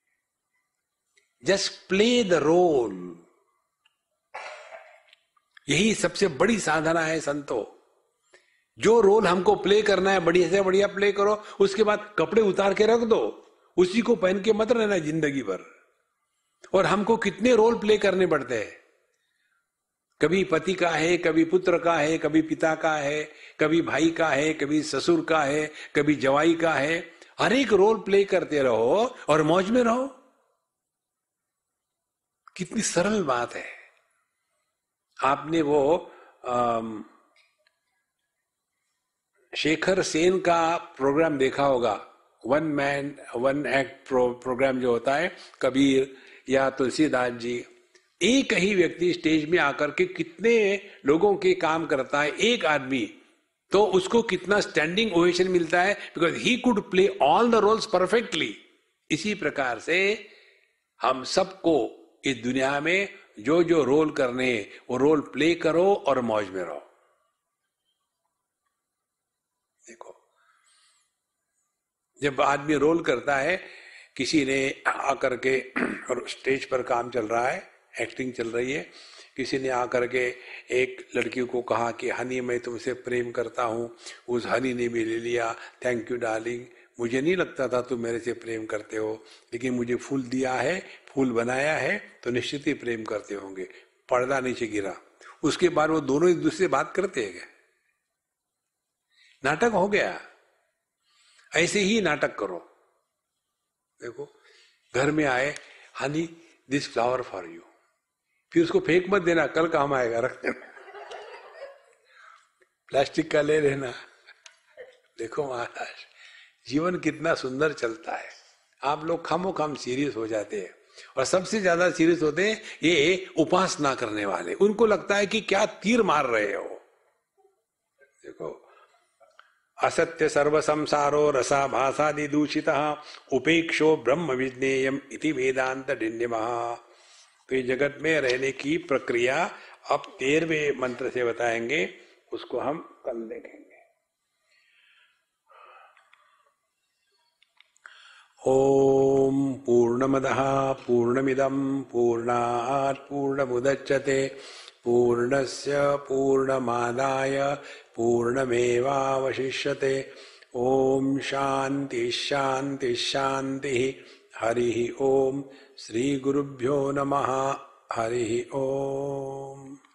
जस्ट प्ले द रोल, यही सबसे बड़ी साधना है संतो। जो रोल हमको प्ले करना है, बढ़िया से बढ़िया प्ले करो। उसके बाद कपड़े उतार के रख दो, उसी को पहन के मत रहना जिंदगी भर। और हमको कितने रोल प्ले करने पड़ते हैं। कभी पति का है, कभी पुत्र का है, कभी पिता का है, कभी भाई का है, कभी ससुर का है, कभी जवाई का है। हर एक रोल प्ले करते रहो और मौज में रहो। कितनी सरल बात है। आपने वो शेखर सेन का प्रोग्राम देखा होगा, one man one act programme जो होता है, कबीर या तुलसीदास जी। एक ही व्यक्ति स्टेज में आकर के कितने लोगों के काम करता है, एक आदमी, तो उसको कितना स्टैंडिंग ओवेशन मिलता है, because he could play all the roles perfectly. इसी प्रकार से हम सबको इस दुनिया में जो जो रोल करने हैं, वो रोल प्ले करो और मौज में रहो। देखो, जब आदमी रोल करता है, किसी ने आकर के स्टेज पर काम चल रहा है, एक्टिंग चल रही है, किसी ने आकर के एक लड़की को कहा कि हनी मैं तुमसे प्रेम करता हूं, उस हनी ने भी ले लिया, थैंक यू डार्लिंग, मुझे नहीं लगता था तुम मेरे से प्रेम करते हो, लेकिन मुझे फूल दिया है, फूल बनाया है, तो निश्चित ही प्रेम करते होंगे। पर्दा नीचे गिरा। उसके बाद वो दोनों एक दूसरे से बात करते हैं क्या? नाटक हो गया। ऐसे ही नाटक करो। देखो, घर में आए, honey this flower for you, फिर उसको फेंक मत देना, कल काम आएगा, रख देना। प्लास्टिक का ले लेना। देखो महाराज, जीवन कितना सुंदर चलता है। आप लोग खामोखाम सीरियस हो जाते हैं, और सबसे ज्यादा सीरियस होते हैं ये उपासना करने वाले। उनको लगता है कि क्या तीर मार रहे हो। देखो, असत्य सर्व संसारो रसा भासादि दूषितः उपेक्षो ब्रह्म विज्ञेयम इति वेदांत डिंडिमः। तो ये जगत में रहने की प्रक्रिया अब 13वें मंत्र से बताएंगे, उसको हम कल देखेंगे। ओम पूर्णमदः पूर्णमिदं पूर्णात् पूर्णमुदच्यते पूर्णस्य पूर्णमादाय पूर्णमेवावशिष्यते। ओम शांति शांति शांति। हरि ओम। श्री गुरुभ्यो नमः। हरि ओम।